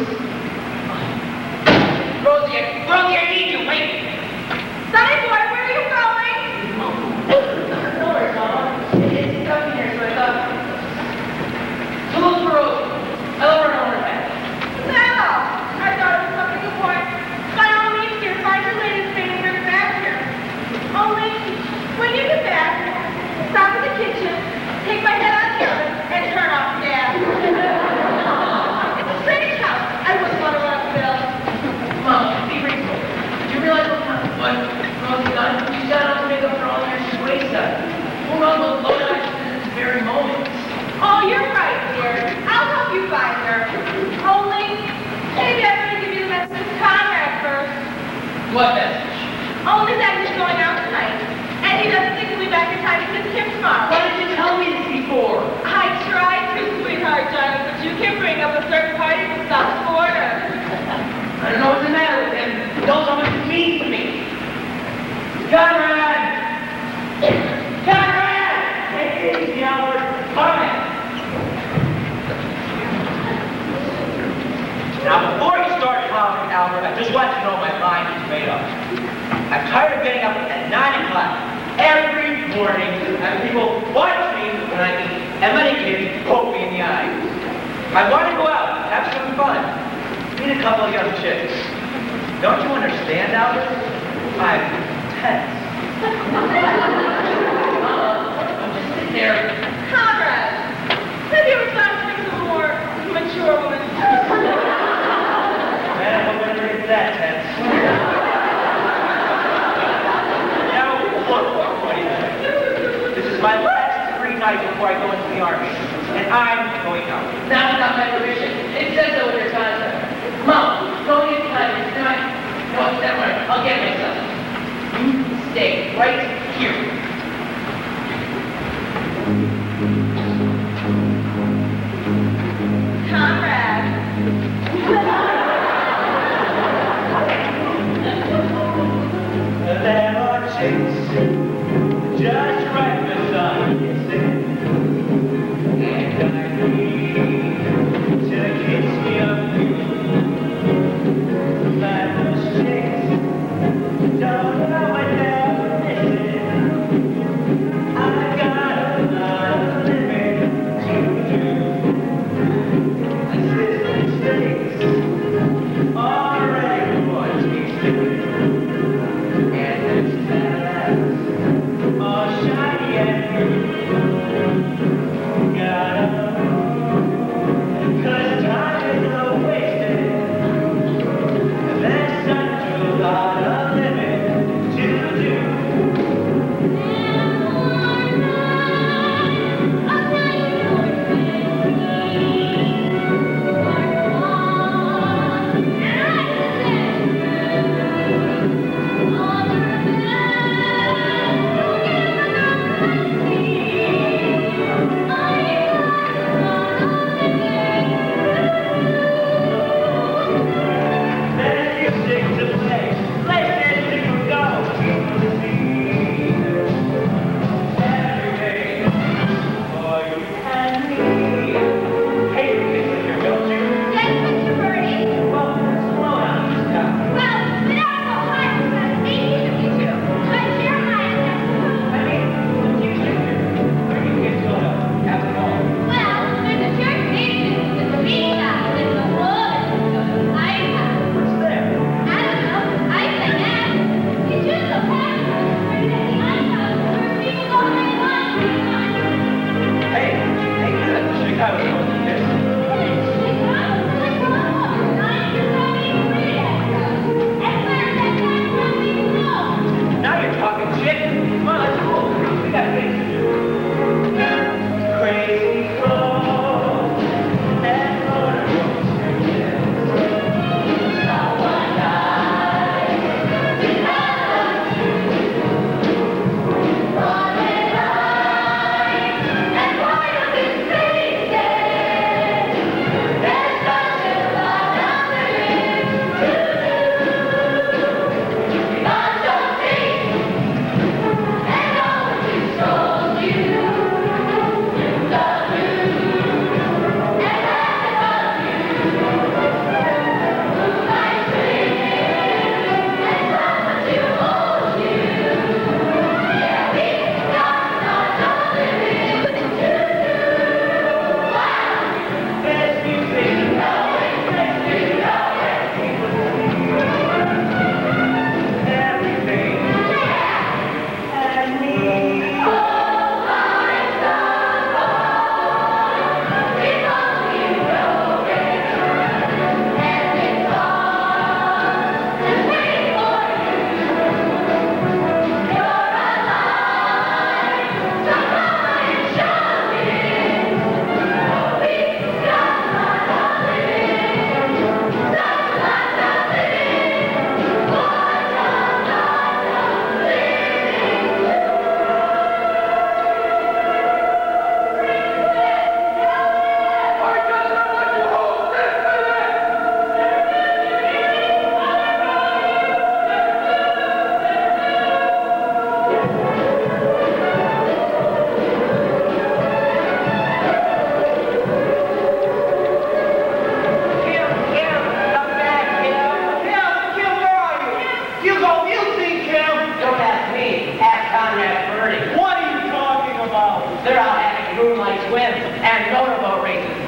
Rosie, I need you. Wait. Sonny boy, where are you going? No worries, Mama. It's stuck in here, so I thought. So look for Rosie. I love her on her back. No, I thought it was something important. By all means, dear, find your lady's name and bring it back here. Only, when you get back, stop at the kitchen, take my head out of the oven, and turn off the gas. It's a strange house. I wouldn't want to run up the bill. Mom, be reasonable. Do you realize what Rosie done? She's got enough to make up for all the years she's wasted. We'll run those low dives in this very moment. Oh, you're right, dear. I'll help you find her. Only, maybe I better give you the message to Conrad first. What message? Only that he's going out tonight. And he doesn't think he'll be back in time to kiss Kim tomorrow. Why didn't you tell me this before? I tried to, sweetheart, darling, but you can bring up a certain party from South Florida. I don't know what's the matter with him. He knows how much it means to me. Conrad! Conrad! Take it easy, Albert. Coming. Now, before you start calling, Albert, I just want you to know my mind is made up. I'm tired of getting up at 9 o'clock every morning and people watch me when I eat and many kids poke me in the eye. I want to go out, have some fun, meet a couple of young chicks. Don't you understand, Albert? I'm tense. I'm just sitting there. Conrad, maybe it was time to make some more mature woman. Man, I hope I never get that tense. Now, look, what do you think? This is my last free night before I go into the Army, and I'm going out. Now without my permission. It says so in your contract. Mom, go get time tonight. No, never mind. I'll get myself. You stay right here. Conrad. There are chicks just right beside you.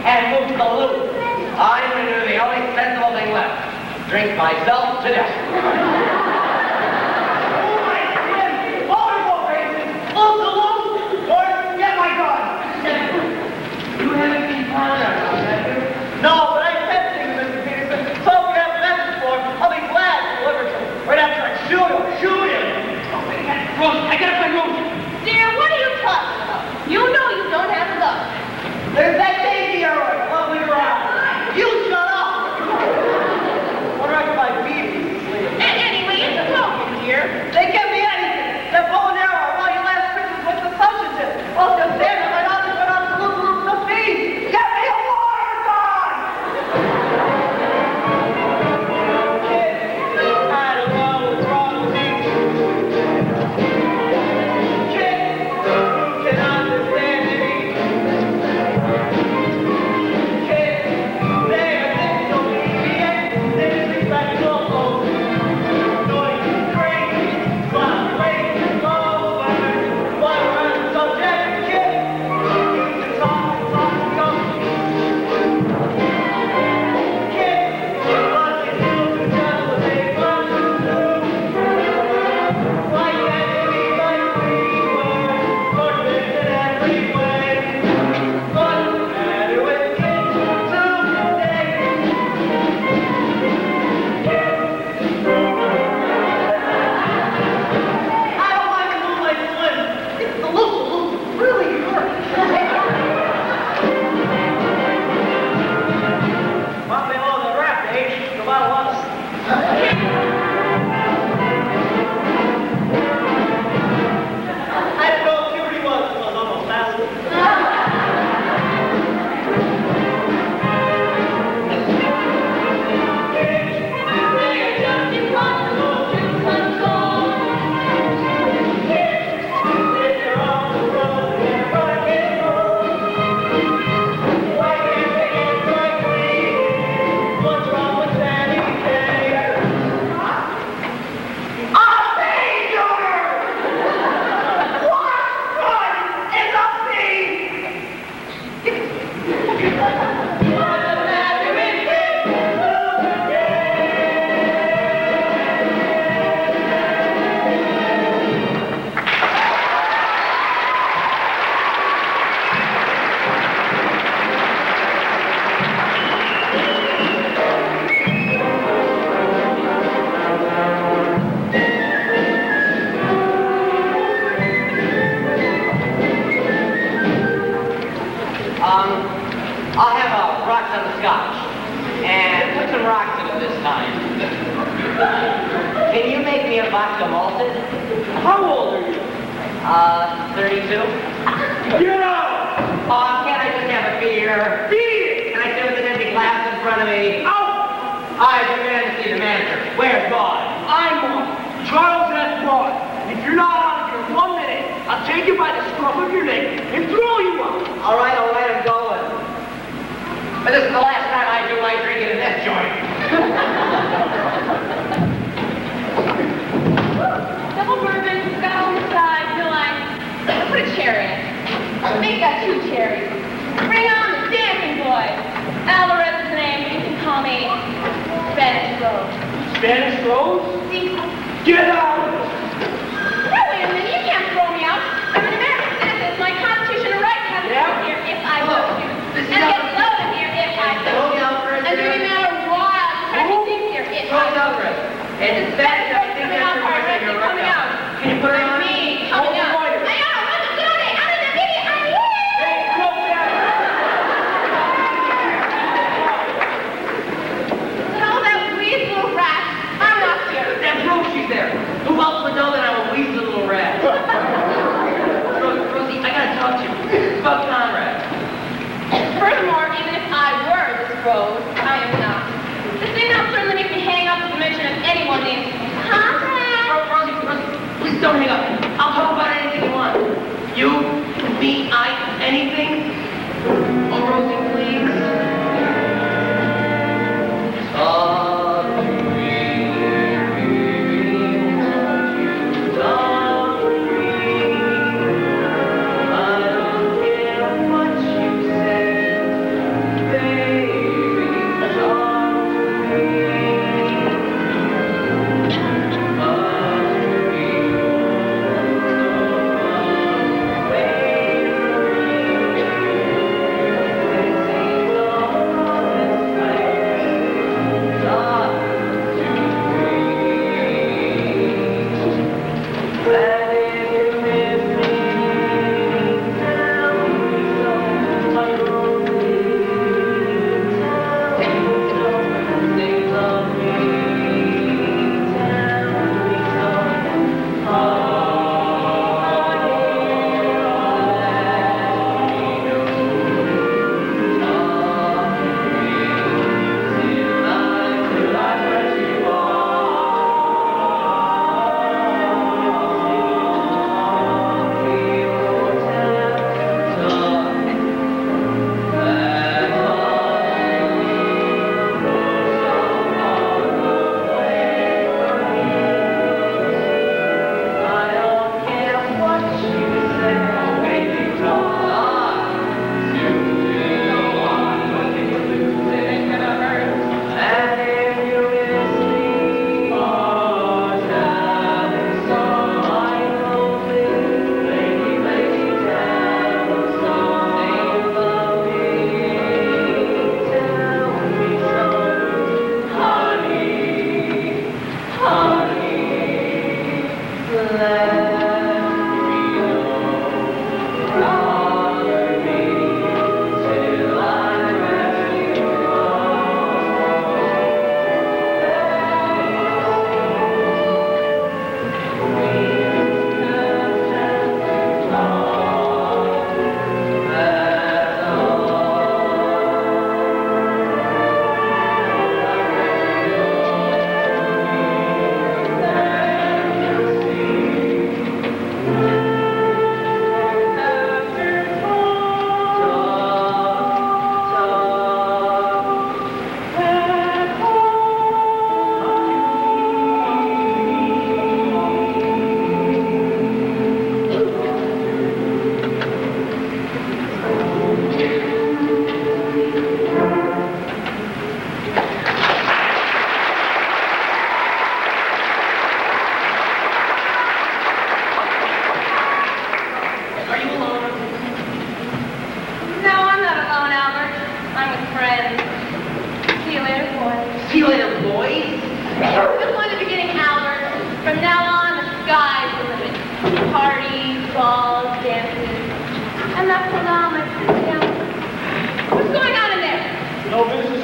and move to the loop. I'm going to do the only sensible thing left. Drink myself to death. You haven't been found out, have you? No, but I said to you, Mr. Peterson, so if you have a message for him, I'll be glad to deliver to him. Right after I shoot him. Shoot him! Rose, I gotta find Rose. Dear, what are you talking about? You know you don't have to love. There's that Daisy Arrow lovely around. You shut up! Wonder if my baby's asleep. And anyway, it's broken, dear. They give me anything. That bow and arrow, I bought you last Christmas with the substantive. Well, just there, my others went on to look the feed. Get me a water gun! I don't know what's wrong with me. Kid, who can understand me? Kid, they are things don't need me yet. They just expect me to go. Noisy, crazy, fly, crazy, over. One word subject, kid. You can talk, go. Kid, what you do to just what they want to do. Why can't you be like we were? Perfect in every way. What's the matter with kids today? I don't like the moonlight slim. It's the loop really hurt. Well, below the rap age, the bottle of I didn't know what puberty was until I was almost past it. They're on the road, they're rock and roll. Why can't they get like me? What's wrong with Danny Day? I'm danger! What fun is a bee? What's the matter with kids I'll have a rocks on the scotch. And put some rocks in it this time. Can you make me a vodka malted? How old are you? 32? Get out! Oh, can't I just have a beer? Beer! Can I sit with an empty glass in front of me? Out! I demand to see the manager. Where's God? I'm on. Charles F. Broad. If you're not out of here 1 minute, I'll take you by the scruff of your neck and throw you out. All right, I'm going. But this is the last time I do my drinking in this joint. Double bourbon, got on the side, no ice. Put a cherry in. Make that 2 cherries. Bring on the dancing boys. Alvarez is the name, you can call me Spanish Rose. Spanish Rose? See? Get out! No, wait a minute, you can't throw me out. I'm an American citizen. It's my constitutional right to have a Yeah? vote here if I want to. This is And not- get voted here if I Throw me want out for a to. And second. no matter what, I'm trying to think here if I Rose want to. Alvarez. And Spanish, I think Coming that's out, your right Alvarez, finger coming right out. now. Can you put it on? Me, coming out. Hold the I know, I'm the good day. I'm the baby. I'm here. Hey, go down! And all that weird little rat. I'm not here. That's Rose, she's there. Who else would know that I'm a weasel little rat? Rosie, I gotta talk to you. About Conrad. Furthermore, even if I were this Rose, I am not. This thing will certainly make me hang up at the mention of anyone named Conrad. Rosie, please don't hang up. I'll talk about anything you want. You, me, anything. Oh, Rosie, please. Talk to me, baby, won't you talk to me? I don't care what you say.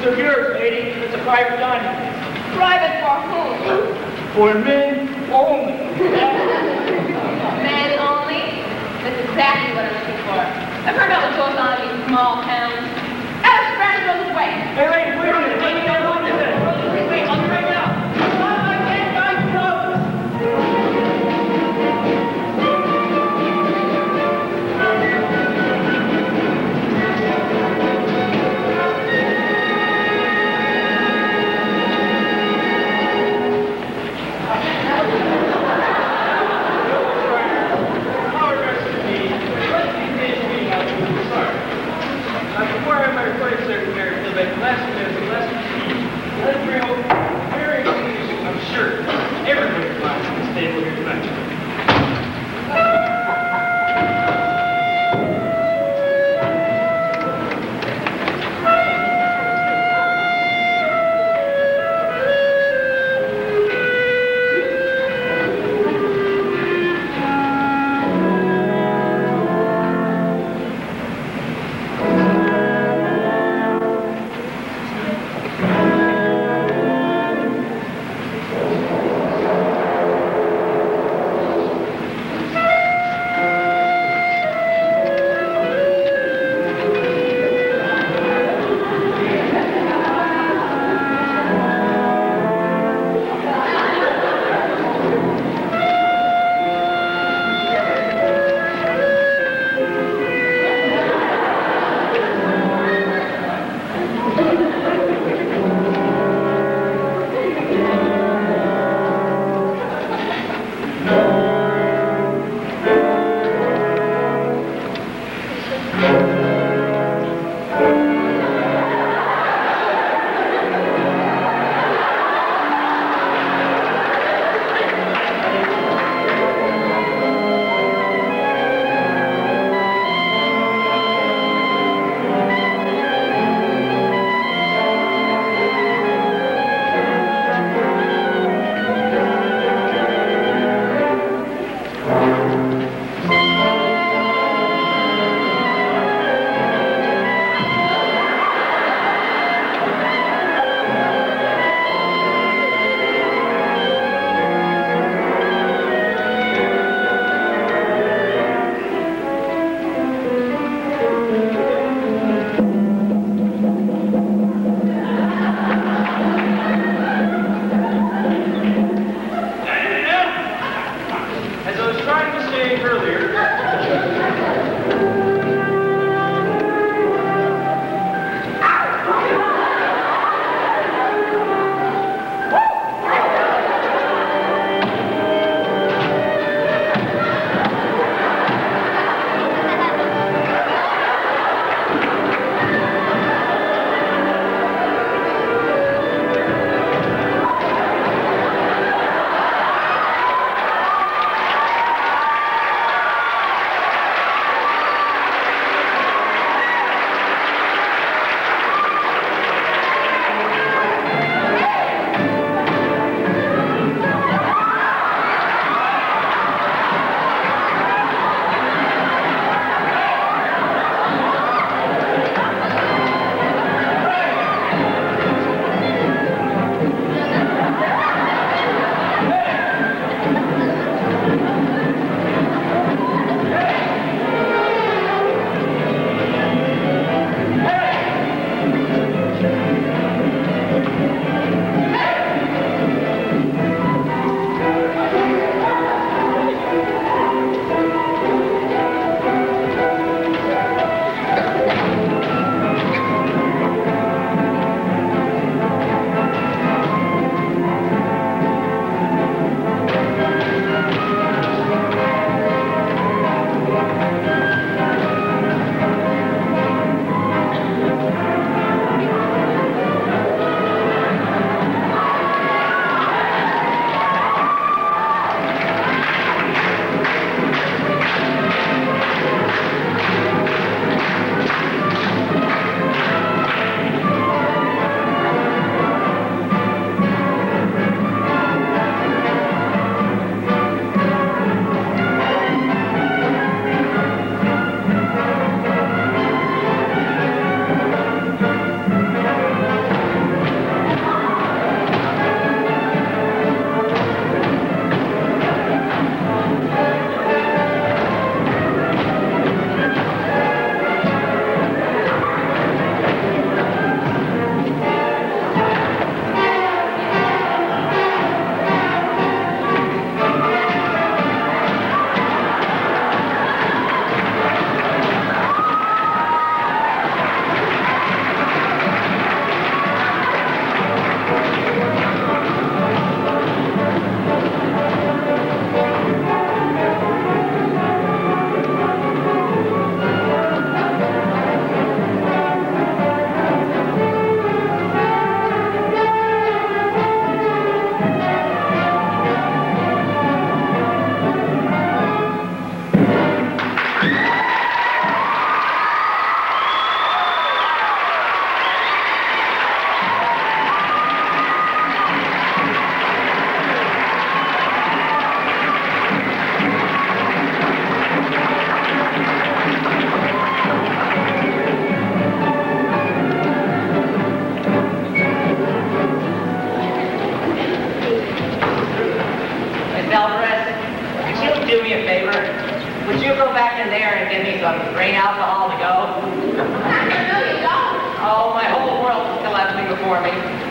This is yours, lady. It's a private dining. Private for whom? For men only. Men only? That's exactly what I'm looking for. I've heard about what goes on in these small towns. Alice Brown goes away. Hey, lady, wait a minute. Let me get one minute. Wait, I'll be right now. Mom, I can't find clothes.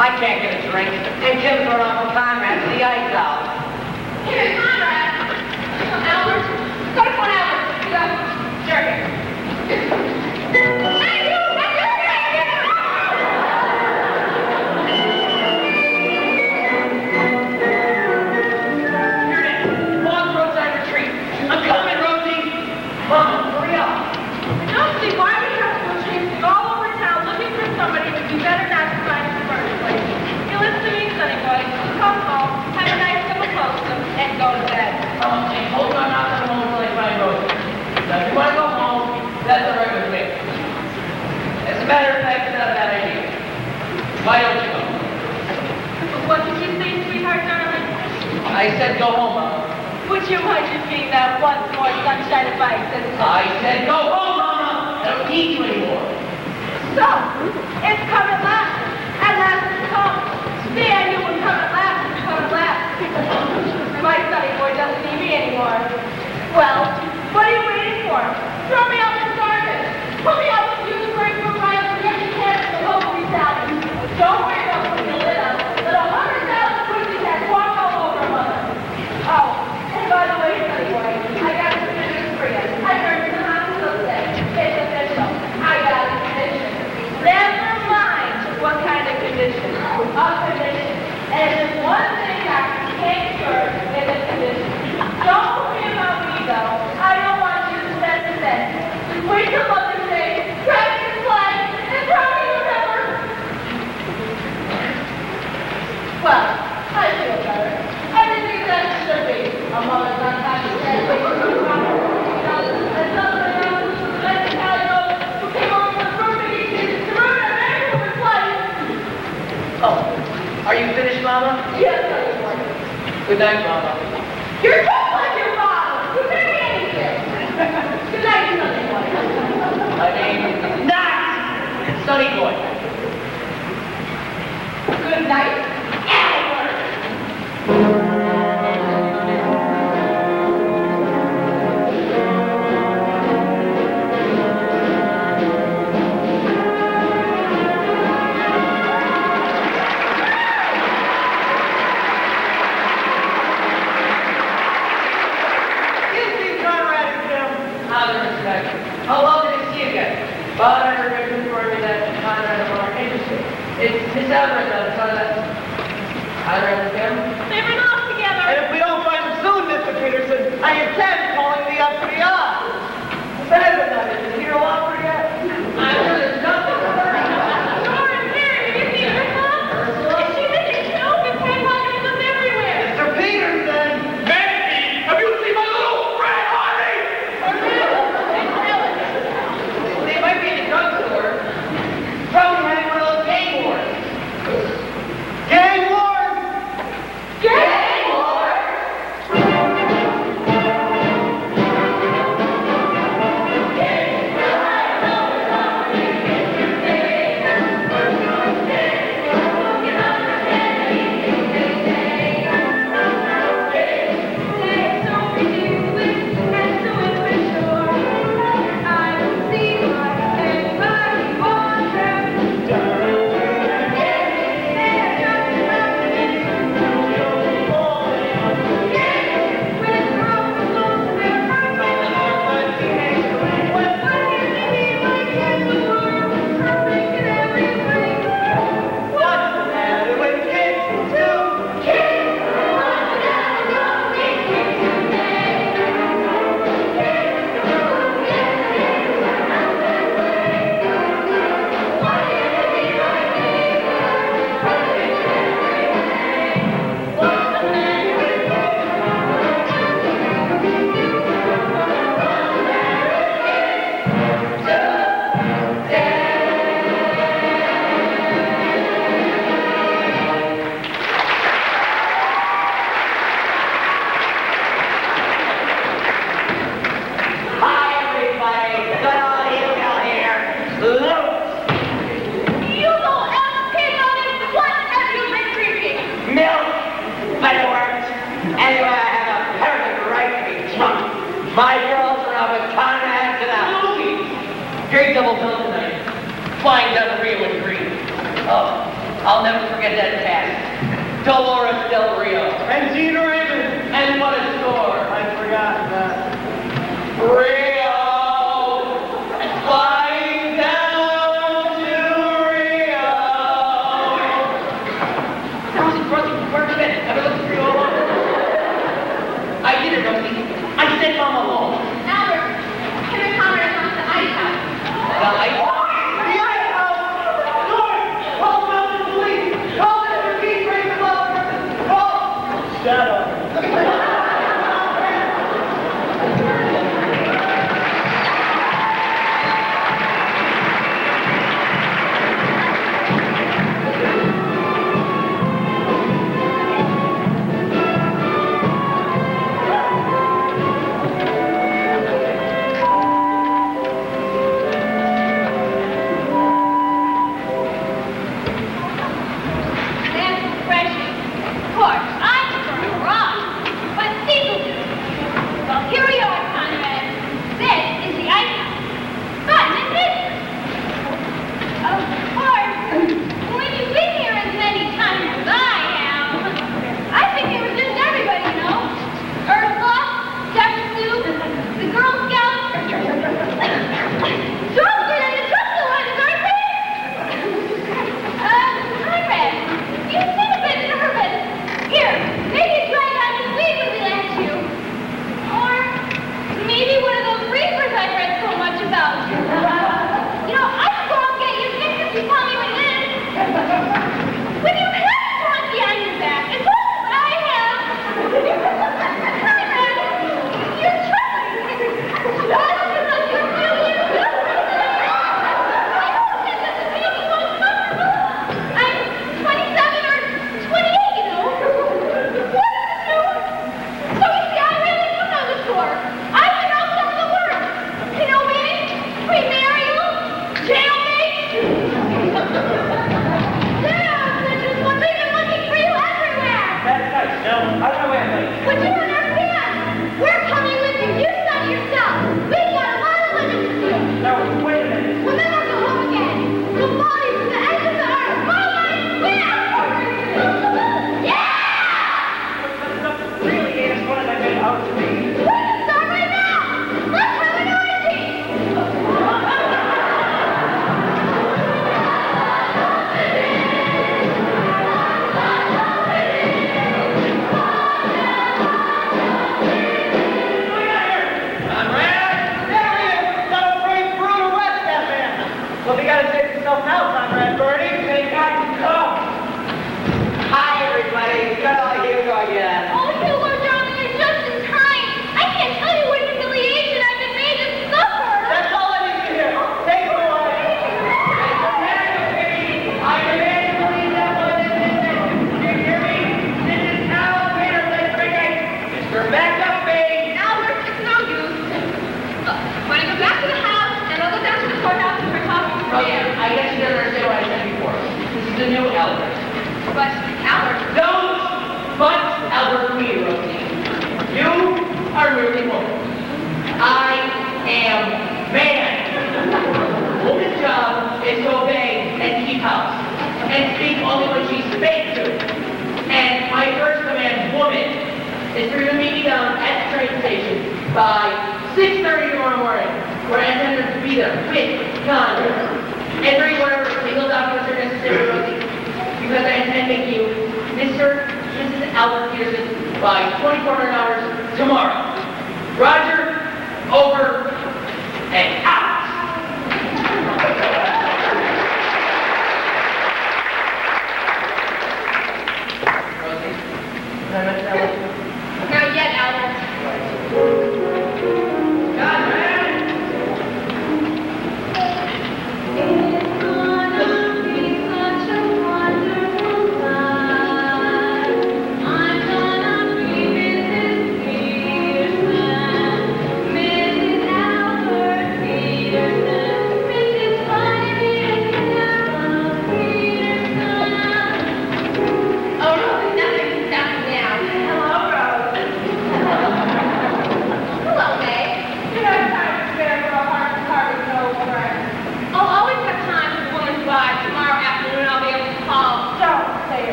I can't get a drink. And Kim's run off with Conrad to the ice out. Here's Conrad. Albert. Go to one Albert. Sure. Thank you! Long roadside retreat. I'm coming, Rosie. Mama, hurry up. Don't see why we have to go chasing all over town looking for somebody who'd be better not to find in the first place. You listen to me, sonny boy. Come home, have a nice cup of toast, and go to bed. Hey, hold on, not coming home until I find Rosie. Now, if you want to go home, that's all right with me. As a matter of fact, it's not a bad idea. Why don't you go? What did you say, sweetheart, darling? I said go home, Mama. Would you mind just being that once more sunshine advice, isn't it? I said go home, Mama. I don't need you anymore. So, it's come at last. At last it's come. See, I knew it would come at last. It's come at last. My sonny boy doesn't need me anymore. Well, what are you waiting for? Throw me out in the garbage. Put me out with you to break your rights and get your hands to the local salad. Don't worry about putting your lid up. Let 100,000 pussycats walk all over, Mother. Oh, and by the way, sonny boy, I got a condition for you. I heard you in the hospital today. It's official. I got a condition. Never mind what kind of condition. A condition. And there's one thing I can't cure in a condition. Don't worry about me, though. I don't want you to spend the cent. Just wait till Mother's Day, grab your flag, and throw me in the river. Well, I feel better. Everything that it should be. A mother's not happy to say, wait till you come home. And something else, let's tell you, who came over the Burgundy kids to ruin America with life. Oh, are you finished, Mama? Yes, sonny boy. Good night, Mama. You're just like your father. You can be anything. Good night, sonny boy. My name is not Sonny Boy. Good night, Albert. How long did I see you again? But I heard it confirm me that Conrad is more interested. It's Miss Everett, though, so that's Conrad and Kim. They run off together. And if we don't find them soon, Mr. Peterson, I intend calling the FBI. Better than that, is he here longer yet? I'm sure there's nothing. Lauren, here, have you seen her, Mom? Is she missing too? Been pickpocketing us everywhere. Mr. Peterson! Mandy, have you seen my little red Harvey? They might be in the drugstore. Probably having one of those gang wars. Gang wars! Gang wars! My girls are up at Conrad to the movies. Great double bill tonight. Flying down the Rio and Green. Oh, I'll never forget that cast. Dolores Del Rio. And Gene Raymond. And what a score. I forgot that. Rio! Flying down to Rio! Rosie, where have you been? I've been looking for you all over. I did it, Rosie. I sent Mama home. Albert, Henry Conrad wants the ice house. The ice house? The Ice House! George! Call the mountain police! Call Mr. Keith Raymond Lawler! Call! Shut up. That's refreshing. Of course, I prefer rum, but people do. Well, here we are, Conrad. This is the ice house. Fun, isn't it? Of course, when you've been here as many times as I have, I think it was just everybody, you know? Ursula, Dr. Sue, the Girl Scouts. Drunken and the drunken ones, aren't they? Conrad, you seem a bit nervous. Here, maybe try not to sleep when we land you. Or maybe one of those reapers I've read so much about. You know, I can go and get you fixed if you tell me what it is. When you have a drunk behind your back, as long as I have. Conrad, you're trying. Just because you're really good. I'm 27 or 28, you know. What is this new? So you see, I really do know the score. I can know some of the words. Pinot-Bing, premarial, jailmate. Yeah, this is what we've been looking for you everywhere. That's nice. No, I don't know where I'm going. But you don't understand. We're coming with you. You son yourself. We've got a lot of living to do. Now, wait a minute. We'll never go home again. The bodies to the end of the earth. Follow me. Yeah! Really is what have I been out to be? We can start right now. Let's have an orgy. There he is! Not afraid to arrest that man! Well, if you gotta save yourself now, Conrad Birdie, then God can come! Hi, everybody. Here we go again. Oh, Hiller, darling, you're just in time. I can't tell you what humiliation I've been made to suffer. That's all I need to hear. Take it away. I demand to believe that one is innocent. Do you hear me? This is Alexander Lake Brigade. Mr. Backup Bay. Albert, it's no use. Look, when I go back to the house, and I'll go down to the courthouse and we're talking Rosie, there. I guess you didn't understand what I said before. This is the new Albert. But, Albert, Don't but Albert me, Rosie. You are merely woman. I am man. Woman's job is to obey and keep house, and speak only when she's bade to. And my first command, woman, is for you to meet me down at the train station by 6:30 tomorrow morning, where I intend to be there with Congress. And bring whatever legal documents are necessary, Rosie, because I intend to make you Mr. and Mrs. Albert Peterson by 2400 hours tomorrow. Roger, over, and out. Rosie, can I mention that one? not yet, Albert. God, man! It's gonna be such a wonderful time. I'm gonna be Mrs. Peterson, Mrs. Albert Peterson.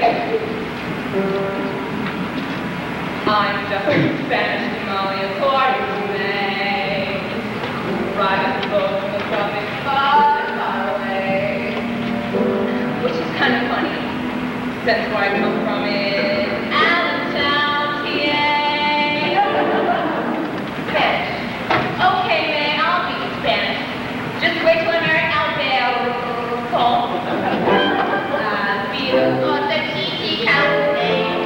I'm just a Spanish Somali, according to May. Riding the boat from the tropics far, far away. Which is kind of funny, since where I come from is Allentown, PA. Spanish. Okay, May, I'll be Spanish. Just wait till I marry Alberto. Vivo con the Chichi County.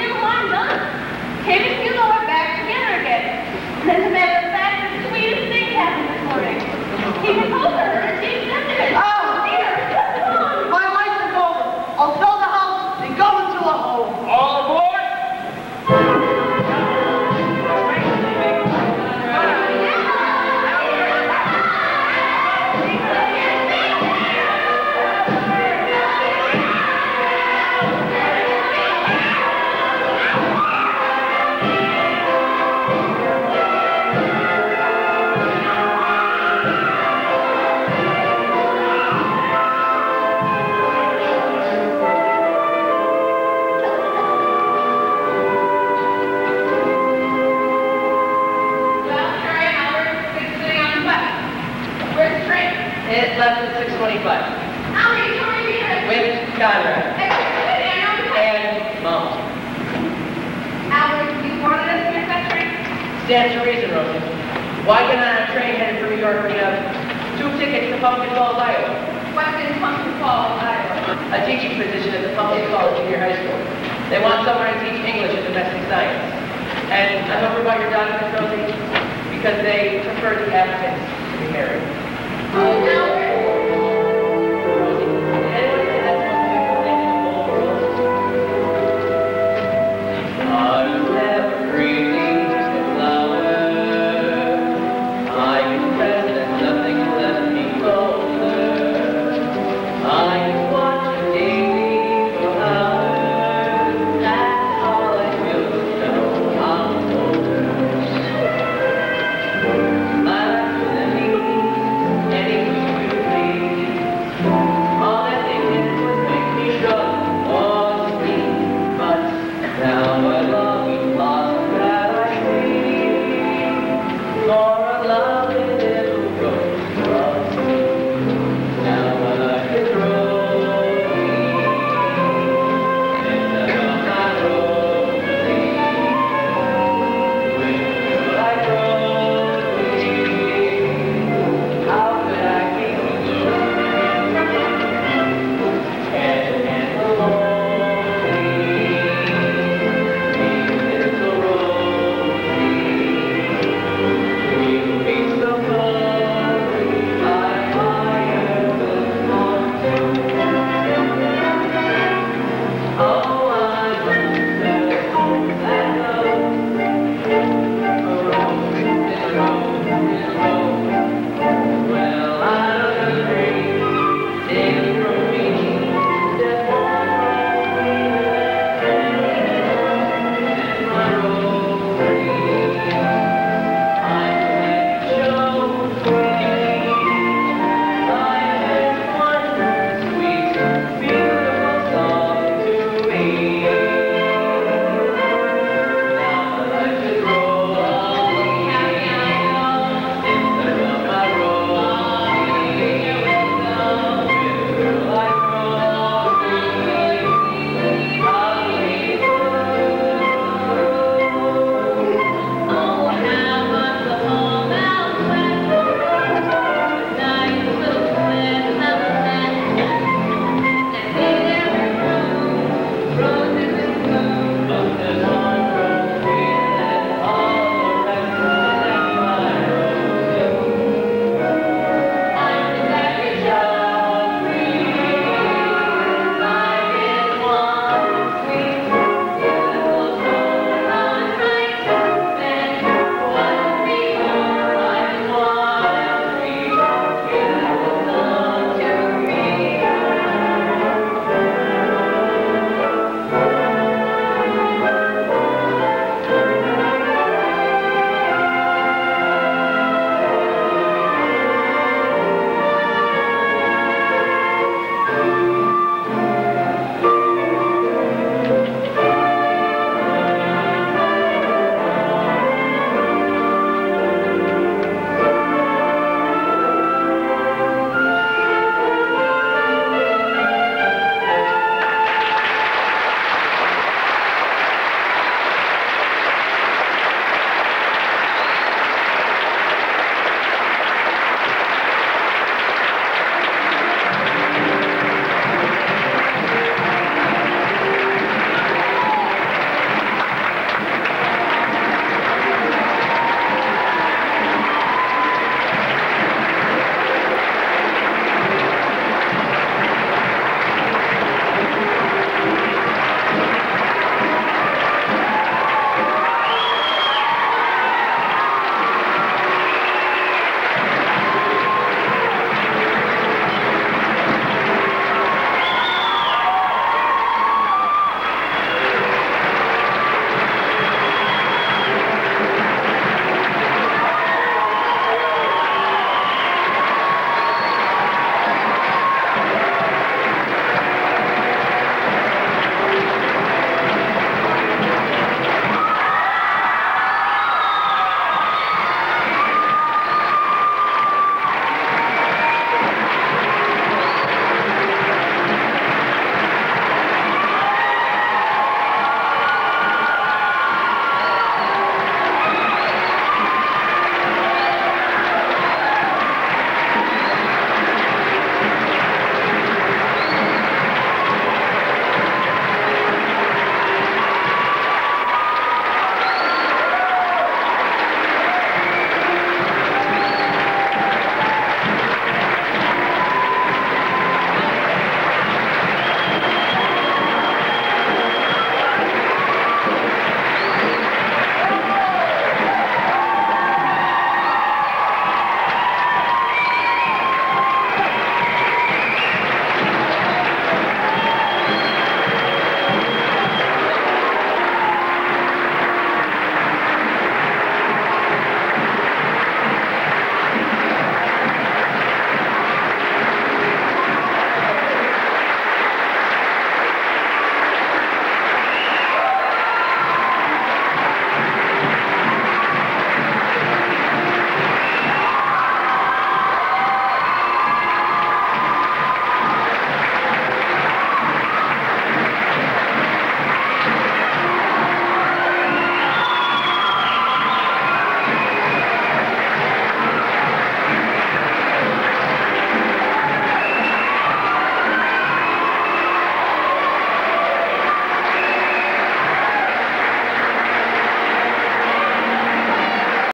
As a matter of fact, the sweetest thing Stands to reason, Rosie. Why get on a train headed for New York when you have 2 tickets to Pumpkin Falls, Iowa? What's in Pumpkin Falls, Iowa? A teaching position at the Pumpkin Falls Junior High School. They want someone to teach English and domestic science. And I hope about your documents, Rosie, because they prefer the applicants to be married. Oh, no,